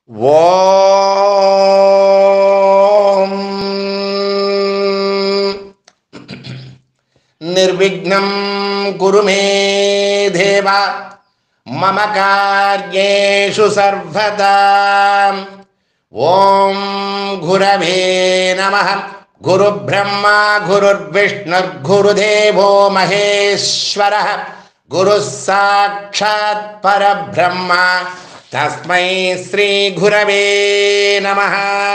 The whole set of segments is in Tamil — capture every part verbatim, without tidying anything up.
ஓம் நிர்விக்னம் குரு மே தேவா மம கார்யேஷு சர்வதா. ஓம் குரவே நமः. குரு பிரம்மா குருர் விஷ்ணுர் குருதேவோ மகேஸ்வரः. குரு சாட்சாத் பரபிரம்மா தஸ்மை ஸ்ரீ குரவே நமः.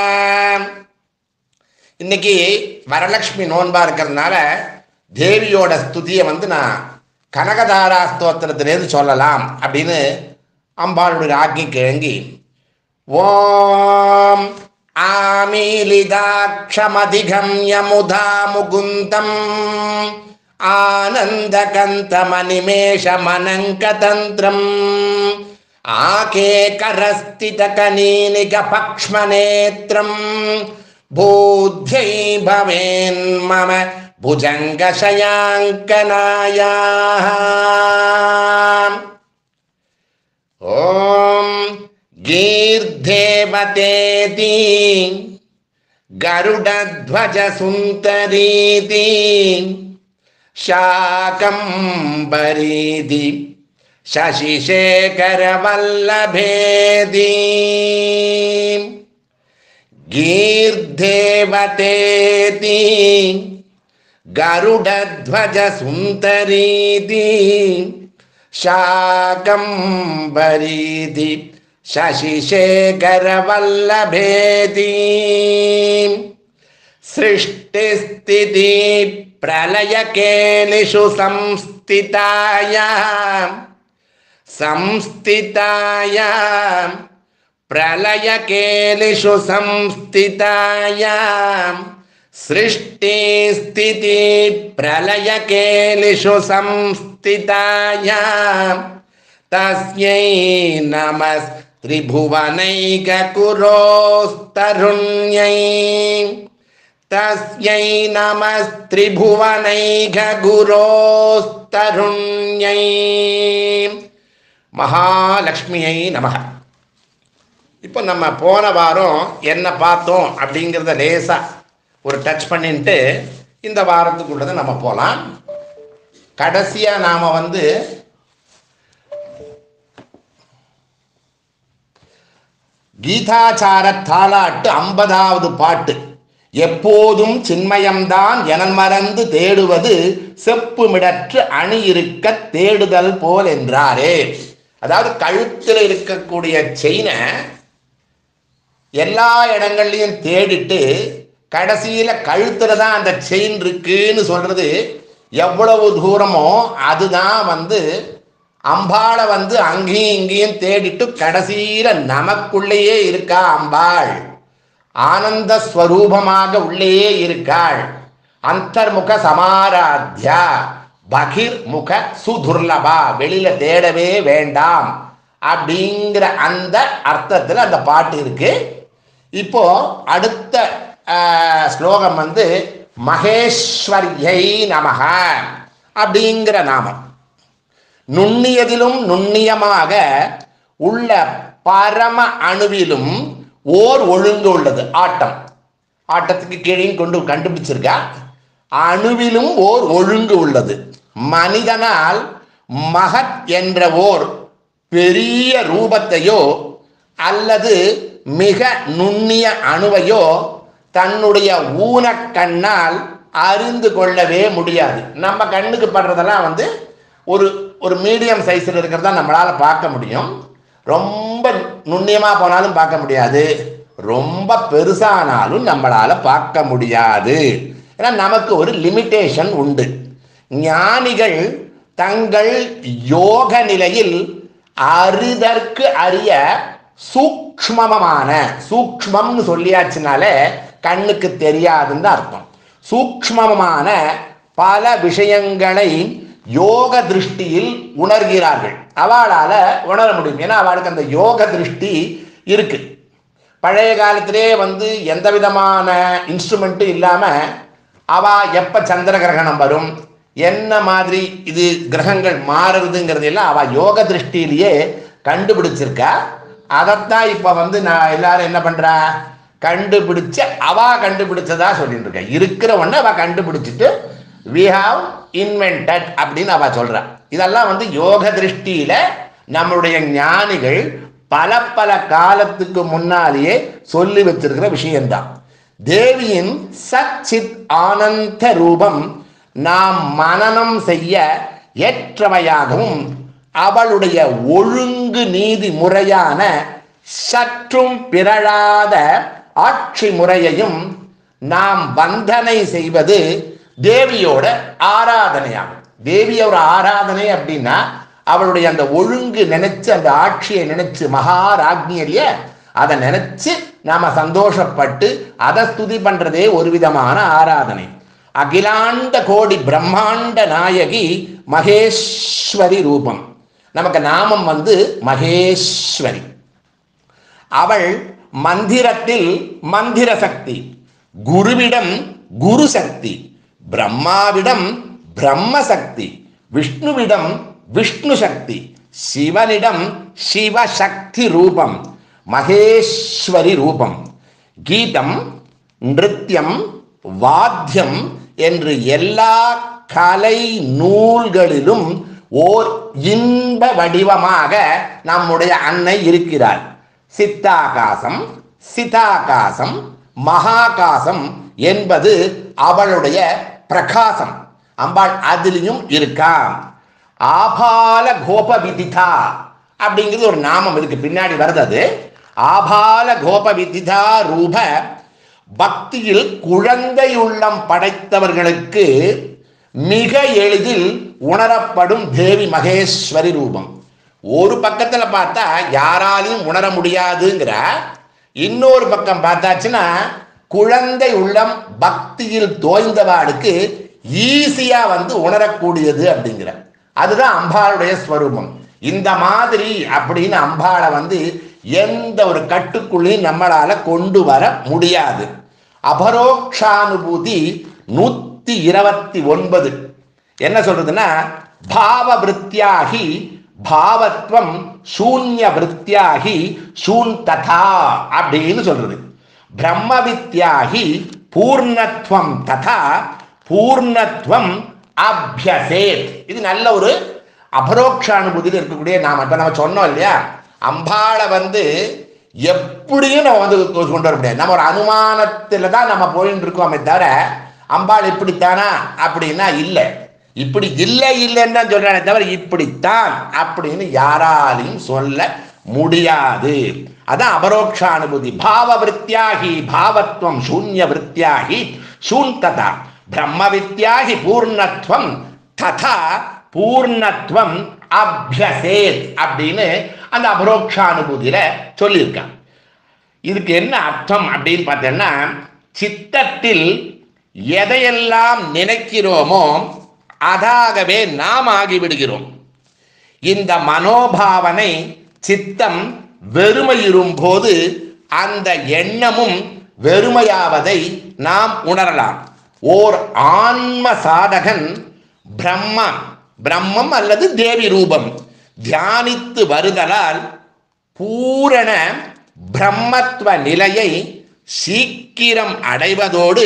இன்னைக்கு வரலட்சுமி நோன்பா இருக்கிறதுனால தேவியோட ஸ்துதியை வந்து நான் கனகதாரா ஸ்தோத்திரத்திலேருந்து சொல்லலாம் அப்படின்னு அம்பாளுடைய ஆக்கி கிழங்கி ஓம் ஆமீலிதாட்சமதிகம் யமுதா முகுந்தம் ஆனந்தகந்தமனிமேஷமனங்கதந்திரம் ஆகேகரஸ்திதகனீனிகபக்ஷ்மநேத்ரம் பூத்யை பவேன் மம புஜங்கசயாங்கனாயாः. ஓம் கீர்தேவதேதி கருடத்வஜசுந்தரீதி சாகம்பரீதி சசிசேகரவல்லபேதி. கீர்தேவதேதி கருடத்வஜசுந்தரீதி சாகம்பரீதி சசிசேகரவல்லபேதி. சிருஷ்டிஸ்திதி பிரளயகேலிஷு சம்ஸ்திதாயாம் संस्थितायां प्रलयकेलिषु संस्थितायां सृष्टिस्थिति प्रलयकेलिषु संस्थितायां तस्यै नमस्त्रिभुवनैककुरोस्तरुण्यै तस्यै नमस्त्रिभुवनैकगुरोस्तरुण्यै. மகாலட்சுமியை நமக. இப்போ நம்ம போன வாரம் என்ன பார்த்தோம் அப்படிங்கிறத லேசாக ஒரு டச் பண்ணிட்டு இந்த வாரத்துக்குள்ளதை நம்ம போகலாம். கடைசியாக நாம் வந்து கீதாச்சார தாலாட்டு ஐம்பதாவது பாட்டு. எப்போதும் சின்மயம்தான் எனன் மறந்து தேடுவது செப்பு மிடற்று அணி இருக்க தேடுதல் போல் என்றாரே. அதாவது கழுத்தில் இருக்கக்கூடிய செயினை எல்லா இடங்கள்லையும் தேடிட்டு கடைசியில் கழுத்தில் தான் அந்த செயின் இருக்குன்னு சொல்றது எவ்வளவு தூரமோ அதுதான் வந்து அம்பாளை வந்து அங்கேயும் இங்கேயும் தேடிட்டு கடைசியில் நமக்குள்ளேயே இருக்கா அம்பாள். ஆனந்த ஸ்வரூபமாக உள்ளேயே இருக்காள். அந்தர்முக சமாராத்யா பகிர்முக சுதுர்லபா, வெளியில தேடவே வேண்டாம் அப்படிங்கிற அந்த அர்த்தத்தில் அந்த பாட்டு இருக்கு. இப்போ அடுத்த ஸ்லோகம் வந்து மகேஸ்வர்யை நமக அப்படிங்கிற நாமம். நுண்ணியதிலும் நுண்ணியமாக உள்ள பரம அணுவிலும் ஓர் ஒழுங்கு உள்ளது. ஆட்டம், ஆட்டத்துக்கு கீழே கொண்டு கண்டுபிடிச்சிருக்கா. அணுவிலும் ஓர் ஒழுங்கு உள்ளது. மனிதனால் மகத் என்ற ஓர் பெரிய ரூபத்தையோ அல்லது மிக நுண்ணிய அணுவையோ தன்னுடைய ஊனக்கண்ணால் அறிந்து கொள்ளவே முடியாது. நம்ம கண்ணுக்கு படுறதெல்லாம் வந்து ஒரு ஒரு மீடியம் சைஸில் இருக்கிறதா நம்மளால் பார்க்க முடியும். ரொம்ப நுண்ணியமாக போனாலும் பார்க்க முடியாது, ரொம்ப பெருசானாலும் நம்மளால் பார்க்க முடியாது. ஏன்னா நமக்கு ஒரு லிமிட்டேஷன் உண்டு. ஞானிகள் தங்கள் யோக நிலையில் அறிதற்கு அறிய சூக்ஷ்மமான, சூக்ஷ்மம்னு சொல்லியாச்சுனாலே கண்ணுக்கு தெரியாதுன்னு அர்த்தம். சூக்ஷ்மமான பல விஷயங்களை யோக திருஷ்டியில் உணர்கிறார்கள். அவளால் உணர முடியும். ஏன்னா அவளுக்கு அந்த யோக திருஷ்டி இருக்கு. பழைய காலத்திலே வந்து எந்த விதமான இன்ஸ்ட்ருமெண்ட்டும் இல்லாமல் அவ எப்போ சந்திர கிரகணம் வரும், என்ன மாதிரி இது கிரகங்கள் மாறுறதுங்கிறது எல்லாம் அவ யோக திருஷ்டியிலேயே கண்டுபிடிச்சிருக்கா. அதைத்தான் இப்போ வந்து நான் எல்லாரும் என்ன பண்ணுறா, கண்டுபிடிச்ச அவா கண்டுபிடிச்சதா சொல்லிட்டு இருக்கேன். இருக்கிற ஒன்று அவள் கண்டுபிடிச்சிட்டு வி ஹாவ் இன்வென்டட் அப்படின்னு அவள் சொல்கிறா. இதெல்லாம் வந்து யோக திருஷ்டியில் நம்மளுடைய ஞானிகள் பல பல காலத்துக்கு முன்னாலேயே சொல்லி வச்சிருக்கிற விஷயம்தான். தேவியின் சச்சித் ஆனந்த ரூபம் நாம் மனனம் செய்ய ஏற்றவையாகவும் அவளுடைய ஒழுங்கு நீதி முறையான சற்றும் பிறழாத ஆட்சி முறையையும் நாம் வந்தனை செய்வது தேவியோட ஆராதனையாகும். தேவியோட ஆராதனை அப்படின்னா அவளுடைய அந்த ஒழுங்கு நினைச்சு அந்த ஆட்சியை நினைச்சு மகாராஜ்ஞிய அதை நினைச்சு நாம சந்தோஷப்பட்டு அதை ஸ்துதி பண்றதே ஒரு விதமான ஆராதனை. அகிலாண்ட கோடி பிரம்மாண்ட நாயகி மகேஸ்வரி ரூபம். நமக்கு நாமம் வந்து மகேஸ்வரி. அவள் மந்திரத்தில் மந்திர சக்தி, குருவிடம் குரு சக்தி, பிரம்மாவிடம் பிரம்ம சக்தி, விஷ்ணுவிடம் விஷ்ணு சக்தி, சிவனிடம் சிவசக்தி ரூபம், மகேஸ்வரி ரூபம். கீதம், நிருத்தியம், வாத்தியம் என்று எல்லா கலை நூல்களிலும் ஓர் இன்ப வடிவமாக நம்முடைய அன்னை இருக்கிறார். சித்தாகாசம், சிதாகாசம், மகாகாசம் என்பது அவளுடைய பிரகாசம். அம்பாள் அதிலையும் இருக்கா. ஆபால கோப விதிதா அப்படிங்கிறது ஒரு நாமம் இருக்கு, பின்னாடி வருது. அது ஆபால கோப விதிதா ரூப. பக்தியில் குழந்தை உள்ளம் படைத்தவர்களுக்கு மிக எளிதில் உணரப்படும் தேவி மகேஸ்வரி ரூபம். ஒரு பக்கத்தில் பார்த்தா யாராலையும் உணர முடியாதுங்கிற, இன்னொரு பக்கம் பார்த்தாச்சுன்னா குழந்தை உள்ளம் பக்தியில் தோய்ந்தவாளுக்கு ஈஸியா வந்து உணரக்கூடியது அப்படிங்கிற. அதுதான் அம்பாளுடைய ஸ்வரூபம். இந்த மாதிரி அப்படின்னு அம்பாளை வந்து எந்த ஒரு கட்டுக்குள்ளையும் நம்மளால கொண்டு வர முடியாது. அபரோக்ஷானுபூதி நூத்தி இருபத்தி ஒன்பது என்ன சொல்றதுன்னா, பாவ விருத்தியாகி பாவத்வம் சூன்ய விருத்தியாகி சூன்ததா அப்படின்னு சொல்றது. பிரம்ம வித்யாகி பூர்ணத்வம் ததா பூர்ணத்வம் அபியசேத். இது நல்ல ஒரு அபரோக்ஷானுபூதியில் இருக்கக்கூடிய நாம. இப்ப நம்ம சொன்னோம் இல்லையா, அம்பாளை வந்து எப்படியும் நம்ம வந்து கொண்டு வர முடியாது. நம்ம ஒரு அனுமானத்துல தான் நம்ம போயிட்டு இருக்கோமே தவிர அம்பாள் இப்படித்தானா அப்படின்னா இல்லை. இப்படி இல்லை இல்லைன்னு தான் சொல்றானே தவிர இப்படித்தான் அப்படின்னு யாராலையும் சொல்ல முடியாது. அதான் அபரோக்ஷானுபூதி. பாவ விருத்தியாகி பாவத்வம் சூன்ய விருத்தியாகி சூன்ததா பிரம்ம வித்யாகி பூர்ணத்வம் ததா பூர்ணத்வம் அபியசேத் அப்படின்னு அந்த அபரோக்ஷானுபூதியில சொல்லியிருக்கான். இதுக்கு என்ன அர்த்தம் அப்படின்னு பார்த்தோம்னா, சித்தத்தில் எதையெல்லாம் நினைக்கிறோமோ அதாகவே நாம் ஆகிவிடுகிறோம். இந்த மனோபாவனை சித்தம் வெறுமையிரும் போது அந்த எண்ணமும் வெறுமையாவதை நாம் உணரலாம். ஓர் ஆன்ம சாதகன் பிரம்மம் பிரம்மம் அல்லது தேவி ரூபம் தியானித்து வருதலால் பூரண பிரம்மத்துவ நிலையை சீக்கிரம் அடைவதோடு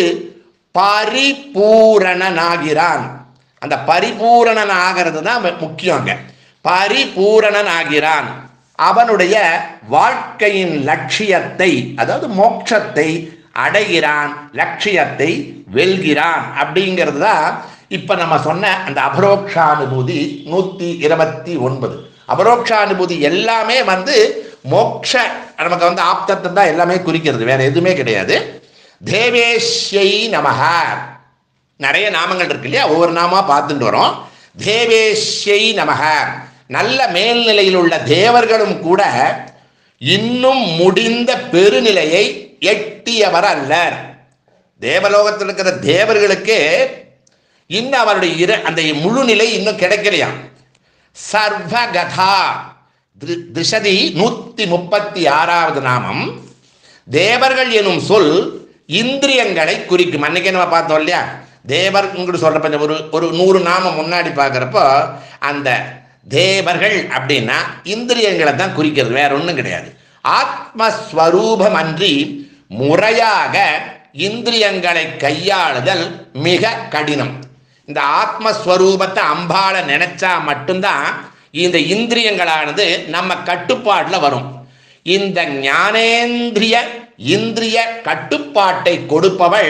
பரிபூரணனாகிறான். அந்த பரிபூரணன் ஆகிறது தான் முக்கியம். அங்க பரிபூரணன் ஆகிறான். அவனுடைய வாழ்க்கையின் லட்சியத்தை, அதாவது மோட்சத்தை அடைகிறான், லட்சியத்தை வெல்கிறான் அப்படிங்கிறது தான் இப்ப நம்ம சொன்ன அந்த அபரோக்ஷானுபூதி நூத்தி இருபத்தி ஒன்பது. அபரோக்ஷானுபூதி எல்லாமே வந்து மோட்ச நமக்கு வந்து ஆப்தத்தை தான் எல்லாமே குறிக்கிறது, வேற எதுவுமே கிடையாது. தேவேஷ்யை நமஹ நிறைய நாமங்கள் இருக்கு இல்லையா, ஒவ்வொரு நாமா பார்த்துட்டு வரோம். தேவேஷ்யை நமஹ. நல்ல மேல்நிலையில் உள்ள தேவர்களும் கூட இன்னும் முடிந்த பெருநிலையை எட்டியவர் அல்லர். தேவலோகத்தில் இருக்கிற தேவர்களுக்கு இன்னும் அவருடைய இர அந்த முழு நிலை இன்னும் கிடைக்கலையாம். சர்வகதா திசதி நூத்தி முப்பத்தி ஆறாவது நாமம். தேவர்கள் எனும் சொல் இந்திரியங்களை குறிக்கும். அன்னைக்கே நம்ம பார்த்தோம் இல்லையா, தேவர் சொல்றப்ப ஒரு ஒரு நூறு நாமம் முன்னாடி பார்க்குறப்போ அந்த தேவர்கள் அப்படின்னா இந்திரியங்களை தான் குறிக்கிறது, வேற ஒன்றும் கிடையாது. ஆத்மஸ்வரூபம் அன்றி முறையாக இந்திரியங்களை கையாளுதல் மிக கடினம். இந்த ஆத்மஸ்வரூபத்தை அம்பாளை நினைச்சா மட்டும்தான் இந்த இந்திரியங்களானது நம்ம கட்டுப்பாட்டில் வரும். இந்த ஞானேந்திரிய இந்திரிய கட்டுப்பாட்டை கொடுப்பவள்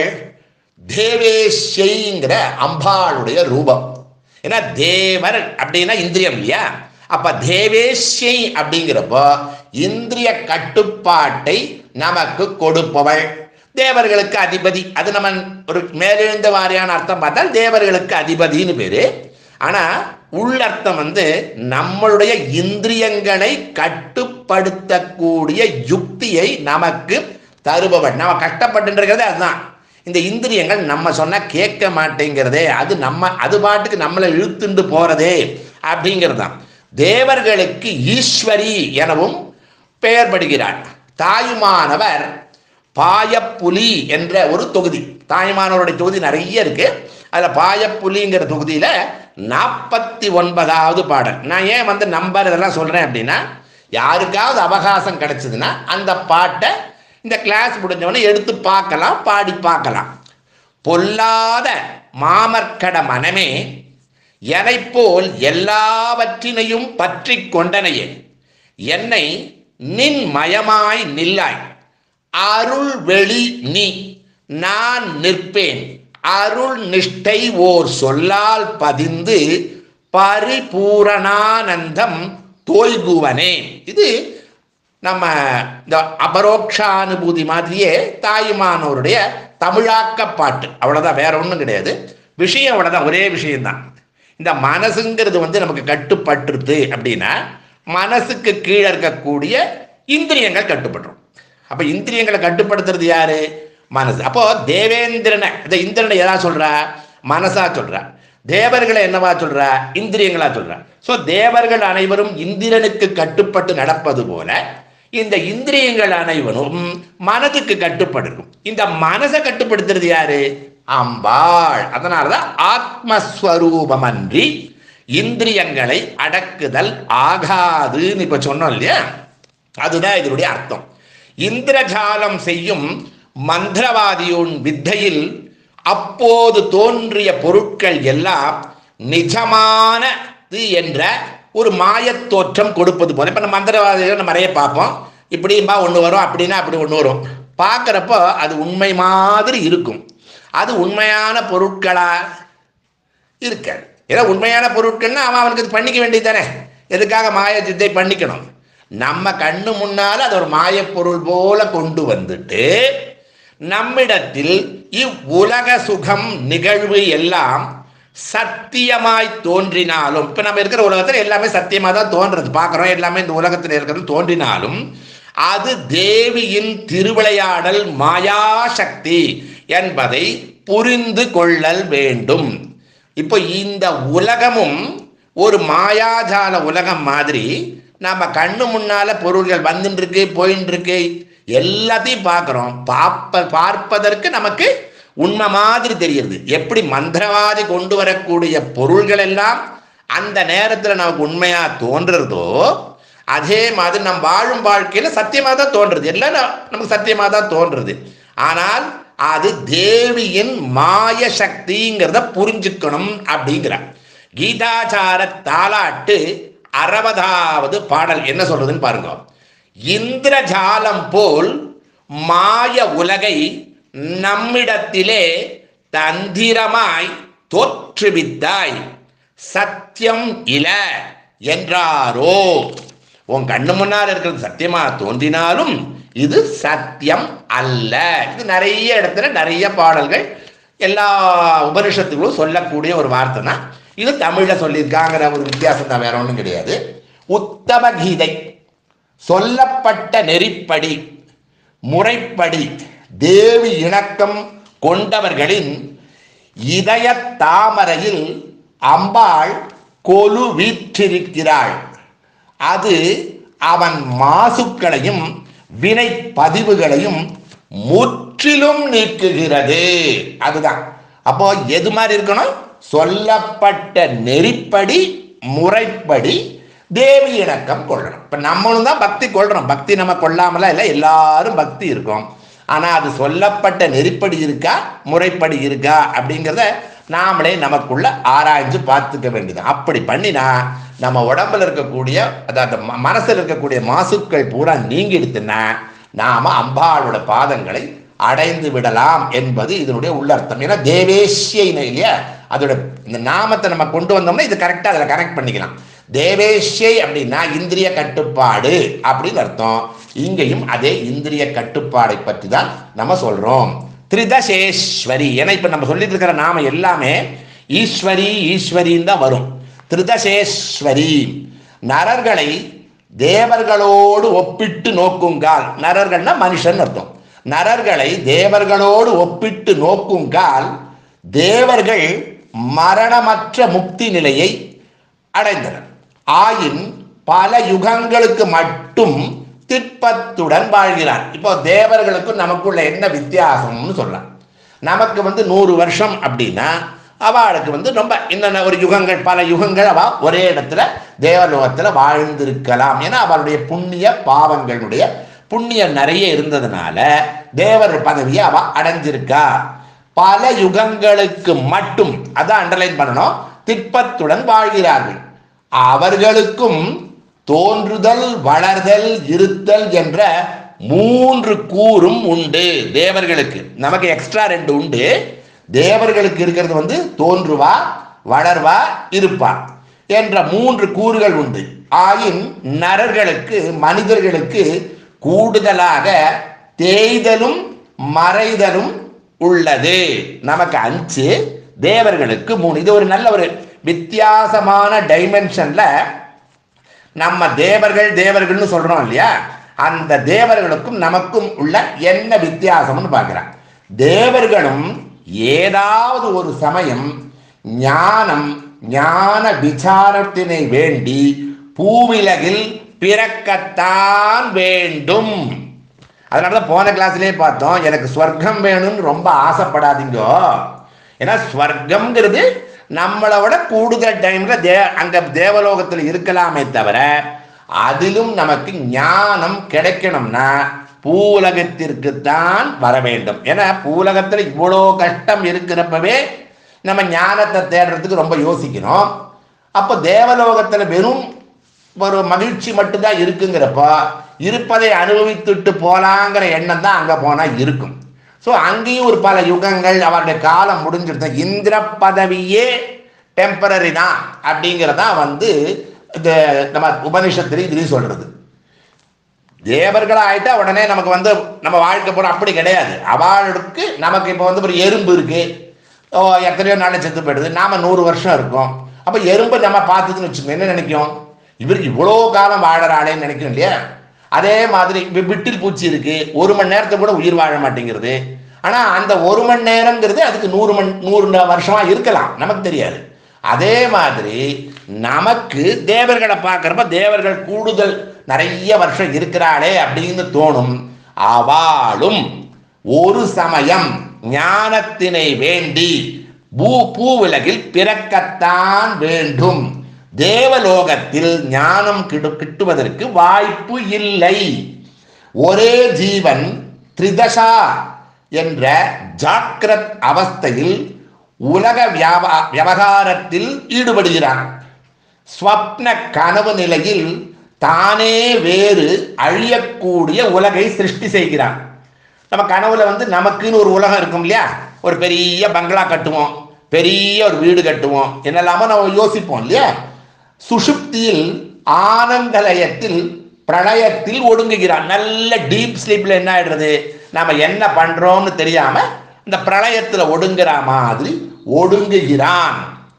தேவேஷைங்கிற அம்பாளுடைய ரூபம். ஏன்னா தேவர் அப்படின்னா இந்திரியம் இல்லையா? அப்ப தேவேஷை அப்படிங்கிறப்போ இந்திரிய கட்டுப்பாட்டை நமக்கு கொடுப்பவள், தேவர்களுக்கு அதிபதி. அது நம்ம ஒரு மேலெழுந்த வாரியான அர்த்தம் பார்த்தால் தேவர்களுக்கு அதிபதினு பேரு. ஆனா உள்ளர்த்தம் வந்து நம்மளுடைய இந்திரியங்களை கட்டுப்படுத்தக்கூடிய யுக்தியை நமக்கு தருபவன். நம்ம கஷ்டப்பட்டுன்றதே அதுதான். இந்த இந்திரியங்கள் நம்ம சொன்னா கேட்க மாட்டேங்கிறதே, அது நம்ம அது பாட்டுக்கு நம்மளை இழுத்துண்டு போறதே அப்படிங்கிறது தான். தேவர்களுக்கு ஈஸ்வரி எனவும் பெயர் படுகிறார். தாயுமானவர் பாயப்புலி என்ற ஒரு தொகுதி, தாயுமானவருடைய தொகுதி நிறைய இருக்கு. அதில் பாயப்புலிங்கிற தொகுதியில் நாற்பத்தி ஒன்பதாவது பாடல். நான் ஏன் வந்து நம்பர் இதெல்லாம் சொல்கிறேன் அப்படின்னா, யாருக்காவது அவகாசம் கிடைச்சதுன்னா அந்த பாட்டை இந்த கிளாஸ் முடிஞ்சவொடனே எடுத்து பார்க்கலாம், பாடி பார்க்கலாம். பொல்லாத மாமர்க்கட மனமே எனை போல் எல்லாவற்றினையும் பற்றி கொண்டனையே, என்னை நின் மயமாய் நில்லாய் அருள் வெளி நீ நான் நிற்பேன் அருள் நிஷ்டை ஓர் சொல்லால் பதிந்து பரிபூரணானந்தம் தோய்குவனே. இது நம்ம இந்த அபரோக்ஷானுபூதி மாதிரியே தாயுமானவருடைய தமிழாக்க பாட்டு. அவ்வளோதான், வேற ஒன்றும் கிடையாது. விஷயம் அவ்வளோதான், ஒரே விஷயம்தான். இந்த மனசுங்கிறது வந்து நமக்கு கட்டுப்பட்டுருது அப்படின்னா மனசுக்கு கீழே இருக்கக்கூடிய இந்திரியங்கள் கட்டுப்பட்டுரும். அப்போ இந்திரியங்களை கட்டுப்படுத்துறது யாரு? மனசு. அப்போ தேவேந்திரனை, இந்த இந்திரனை எதா சொல்றா? மனசா சொல்றா. தேவர்களை என்னவா சொல்றா? இந்திரியங்களா சொல்றா. ஸோ தேவர்கள் அனைவரும் இந்திரனுக்கு கட்டுப்பட்டு நடப்பது போல இந்த இந்திரியங்கள் அனைவரும் மனதுக்கு கட்டுப்படுக்கும். இந்த மனசை கட்டுப்படுத்துறது யாரு? அம்பாள். அதனாலதான் ஆத்மஸ்வரூபம் அன்றி இந்திரியங்களை அடக்குதல் ஆகாதுன்னு இப்ப சொன்னோம் இல்லையா? அதுதான் இதனுடைய அர்த்தம். இந்திரஜாலம் செய்யும் மந்திரவாதியின் வித்தையில் அப்போது தோன்றிய பொருட்கள் எல்லாம் நிஜமானது என்ற ஒரு மாயத் தோற்றம் கொடுப்பது போல. இப்போ நம்ம மந்திரவாதிகள் நம்ம நிறைய பார்ப்போம். இப்படிம்பா ஒன்று வரும், அப்படின்னா அப்படி ஒன்று வரும். பார்க்குறப்போ அது உண்மை மாதிரி இருக்கும். அது உண்மையான பொருட்களா இருக்காது. ஏன்னா உண்மையான பொருட்கள்னா அவன் அவனுக்கு இது பண்ணிக்க வேண்டியது தானே. எதுக்காக மாய சித்தை பண்ணிக்கணும்? நம்ம கண்ணு முன்னால் அது ஒரு மாயப்பொருள் போல கொண்டு வந்துட்டு நம்மிடத்தில் இவ்வுலக சுகம் நிகழ்வு எல்லாம் சத்தியமாய் தோன்றினாலும், இப்போ நம்ம இருக்கிற உலகத்தில் எல்லாமே சத்தியமாக தான் தோன்றது, பார்க்குறோம். எல்லாமே இந்த உலகத்தில் இருக்கிறது தோன்றினாலும் அது தேவியின் திருவிளையாடல் மாயாசக்தி என்பதை புரிந்து கொள்ளல் வேண்டும். இப்போ இந்த உலகமும் ஒரு மாயாஜால உலகம் மாதிரி நம்ம கண்ணு முன்னால பொருள்கள் வந்துட்டு இருக்கு, போயின்னு இருக்கு, எல்லாத்தையும் பார்க்குறோம். பார்ப்ப பார்ப்பதற்கு நமக்கு உண்மை மாதிரி தெரியுது. எப்படி மந்திரவாதி கொண்டு வரக்கூடிய பொருள்கள் எல்லாம் அந்த நேரத்தில் நமக்கு உண்மையா தோன்றுறதோ அதே மாதிரி நம் வாழும் வாழ்க்கையில சத்தியமாக தான் தோன்றுறது. எல்லாம் நமக்கு சத்தியமாக தான் தோன்றுறது. ஆனால் அது தேவியின் மாய சக்திங்கிறத புரிஞ்சுக்கணும் அப்படிங்கிறார். கீதாச்சார தாலாட்டு அறுபதாவது பாடல் என்ன சொல்றதுன்னு பாருங்க. இந்திரஜாலம் போல் மாய உலகை நம்மிடத்திலே தந்திரமாய் தோற்றுவித்தாய் சத்தியம் இல என்றாரோ. உன் கண்ணு முன்னால் இருக்கிறது சத்தியமா தோன்றினாலும் இது சத்தியம் அல்ல. இது நிறைய இடத்துல நிறைய பாடல்கள் எல்லா உபனிஷத்துகளும் சொல்லக்கூடிய ஒரு வார்த்தை தான். இது தமிழ்ல சொல்லியிருக்காங்கிற ஒரு வித்தியாசம் தான், வேற ஒன்றும் கிடையாது. உத்தம கீதை சொல்லப்பட்ட நெறிப்படி முறைப்படி தேவி இணக்கம் கொண்டவர்களின் இதய தாமரையில் அம்பாள் கொலு வீற்றிருக்கிறாள். அது அவன் மாசுக்களையும் வினை பதிவுகளையும் முற்றிலும் நீக்குகிறது. அதுதான். அப்போ எது மாதிரி இருக்கணும்? சொல்லப்பட்ட நெறிப்படி முறைப்படி தேவி இணக்கம் கொள்ளணும். இப்போ நம்மளும் தான் பக்தி கொள்றோம், பக்தி நம்ம கொள்ளாமலாம் இல்லை, எல்லாரும் பக்தி இருக்கும். ஆனால் அது சொல்லப்பட்ட நெறிப்படி இருக்கா முறைப்படி இருக்கா அப்படிங்கிறத நாமளே நமக்குள்ள ஆராய்ஞ்சு பார்த்துக்க வேண்டியது. அப்படி பண்ணினா நம்ம உடம்புல இருக்கக்கூடிய அதாவது மனசில் இருக்கக்கூடிய மாசுக்கள் பூரா நீங்கிடுத்துன்னா நாம அம்பாளோட பாதங்களை அடைந்து விடலாம் என்பது இதனுடைய உள்ளர்த்தம். ஏன்னா தேவேஷ்யினை இல்லையா, அதோட இந்த நாமத்தை நம்ம கொண்டு வந்தோம்னா இது கரெக்டாக அதில் கனெக்ட் பண்ணிக்கலாம். தேவேஷ்யை அப்படின்னா இந்திரிய கட்டுப்பாடு அப்படின்னு அர்த்தம். இங்கேயும் அதே இந்திரிய கட்டுப்பாடை பற்றி தான் நம்ம சொல்றோம். திரிதசேஸ்வரி, ஏன்னா இப்ப நம்ம சொல்லிட்டு இருக்கிற நாம எல்லாமே ஈஸ்வரி ஈஸ்வரின்னு தான் வரும். திரிதசேஸ்வரி, நரர்களை தேவர்களோடு ஒப்பிட்டு நோக்குங்கால், நரர்கள்னா மனுஷன் அர்த்தம், நரர்களை தேவர்களோடு ஒப்பிட்டு நோக்குங்கால் தேவர்கள் மரணமற்ற முக்தி நிலையை அடைந்தனர். ஆயின் பல யுகங்களுக்கு மட்டும் திட்பத்துடன் வாழ்கிறார். இப்போ தேவர்களுக்கும் நமக்குள்ள என்ன வித்தியாசம்னு சொல்லலாம். நமக்கு வந்து நூறு வருஷம் அப்படின்னா அவளுக்கு வந்து ரொம்ப இன்னொன்று ஒரு யுகங்கள் பல யுகங்கள் அவள் ஒரே இடத்துல தேவலோகத்தில் வாழ்ந்திருக்கலாம். ஏன்னா அவளுடைய புண்ணிய பாவங்களுடைய புண்ணியம் நிறைய இருந்ததுனால தேவர் பதவியை அவள் அடைஞ்சிருக்கா. பல யுகங்களுக்கு மட்டும் அதான் அண்டர்லைன் பண்ணணும், திட்பத்துடன் வாழ்கிறார்கள். அவர்களுக்கும் தோன்றுதல் வளர்தல் இருத்தல் என்ற மூன்று கூறும் உண்டு தேவர்களுக்கு. நமக்கு எக்ஸ்ட்ரா ரெண்டு உண்டு. தேவர்களுக்கு இருக்கிறது வந்து தோன்றுவா வளர்வா இருப்பா என்ற மூன்று கூறுகள் உண்டு. ஆயின் நரர்களுக்கு மனிதர்களுக்கு கூடுதலாக தேய்தலும் மறைதலும் உள்ளது. நமக்கு அஞ்சு, தேவர்களுக்கு மூணு. இது ஒரு நல்ல ஒரு வித்தியாசமான டைமென்ஷன்ல நம்ம தேவர்கள் தேவர்கள்னு சொல்றோம் இல்லையா, அந்த தேவர்களுக்கும் நமக்கும் உள்ள என்ன வித்தியாசம்னு பார்க்கிறான். தேவர்களும் ஏதாவது ஒரு சமயம் ஞானம் ஞான விசாரத்தினை வேண்டி பூவிலகில் பிறக்கத்தான் வேண்டும். அதனாலதான் போன கிளாஸ்லயே பார்த்தோம், எனக்கு ஸ்வர்க்கம் வேணும்னு ரொம்ப ஆசைப்படாதீங்க. ஏன்னா ஸ்வர்க்கம்ங்கிறது நம்மளை விட கூடுதல் டைம்ல தே அங்க தேவலோகத்தில் இருக்கலாமே தவிர அதிலும் நமக்கு ஞானம் கிடைக்கணும்னா பூலகத்திற்கு தான் வர வேண்டும். ஏன்னா பூலகத்தில் இவ்வளோ கஷ்டம் இருக்கிறப்பவே நம்ம ஞானத்தை தேடுறதுக்கு ரொம்ப யோசிக்கணும். அப்போ தேவலோகத்தில் வெறும் ஒரு மகிழ்ச்சி மட்டும்தான் இருக்குங்கிறப்போ இருப்பதை அனுபவித்துட்டு போலாங்கிற எண்ணம் தான் அங்கே போனால் இருக்கும். ஸோ அங்கேயும் ஒரு பல யுகங்கள் அவருடைய காலம் முடிஞ்சிருந்த இந்திர பதவியே டெம்பரரி தான் அப்படிங்கிறதா வந்து இந்த நம்ம உபனிஷத்துல இதுலையும் சொல்றது. தேவர்களாக ஆயிட்டா உடனே நமக்கு வந்து நம்ம வாழ்க்கை போகிற அப்படி கிடையாது. அவளுக்கு நமக்கு இப்போ வந்து ஒரு எறும்பு இருக்கு, ஓ எத்தனையோ நாள் செத்து போயிடுது, நாம நூறு வருஷம் இருக்கோம். அப்போ எறும்பு நம்ம பார்த்ததுன்னு வச்சுக்கோங்க, என்ன நினைக்கும், இவருக்கு இவ்வளோ காலம் வாழறாளேன்னு நினைக்கும் இல்லையா. அதே மாதிரி விட்டில் பூச்சி இருக்கு, ஒரு மணி நேரத்தை கூட உயிர் வாழ மாட்டேங்கிறது. ஆனால் அந்த ஒரு மணி நேரங்கிறது அதுக்கு நூறு மணி நூறு வருஷமா இருக்கலாம், நமக்கு தெரியாது. அதே மாதிரி நமக்கு தேவர்களை பார்க்குறப்ப தேவர்கள் கூடுதல் நிறைய வருஷம் இருக்கிறாளே அப்படின்னு தோணும். அவளும் ஒரு சமயம் ஞானத்தினை வேண்டி பூ பூவுலகில் பிறக்கத்தான் வேண்டும். தேவலோகத்தில் ஞானம் கிடு கிட்டுவதற்கு வாய்ப்பு இல்லை. ஒரே ஜீவன் திரிதசா என்ற ஜாக்கிரத் அவஸ்தையில் உலக வியாபா விவகாரத்தில் ஈடுபடுகிறான். ஸ்வப்ன கனவு நிலையில் தானே வேறு அழியக்கூடிய உலகை சிருஷ்டி செய்கிறான். நம்ம கனவுல வந்து நமக்குன்னு ஒரு உலகம் இருக்கும் இல்லையா, ஒரு பெரிய பங்களா கட்டுவோம், பெரிய ஒரு வீடு கட்டுவோம், என்னெல்லாமோ நம்ம யோசிப்போம் இல்லையா. சுஷுப்தியில் ஆனந்தலயத்தில் பிரளயத்தில் ஒடுங்குகிறான். நல்ல டீப் ஸ்லீப்ல என்ன ஆயிடுறது, நாம என்ன பண்றோம்னு தெரியாம இந்த பிரளயத்தில் ஒடுங்குற மாதிரி ஒடுங்குகிறான்.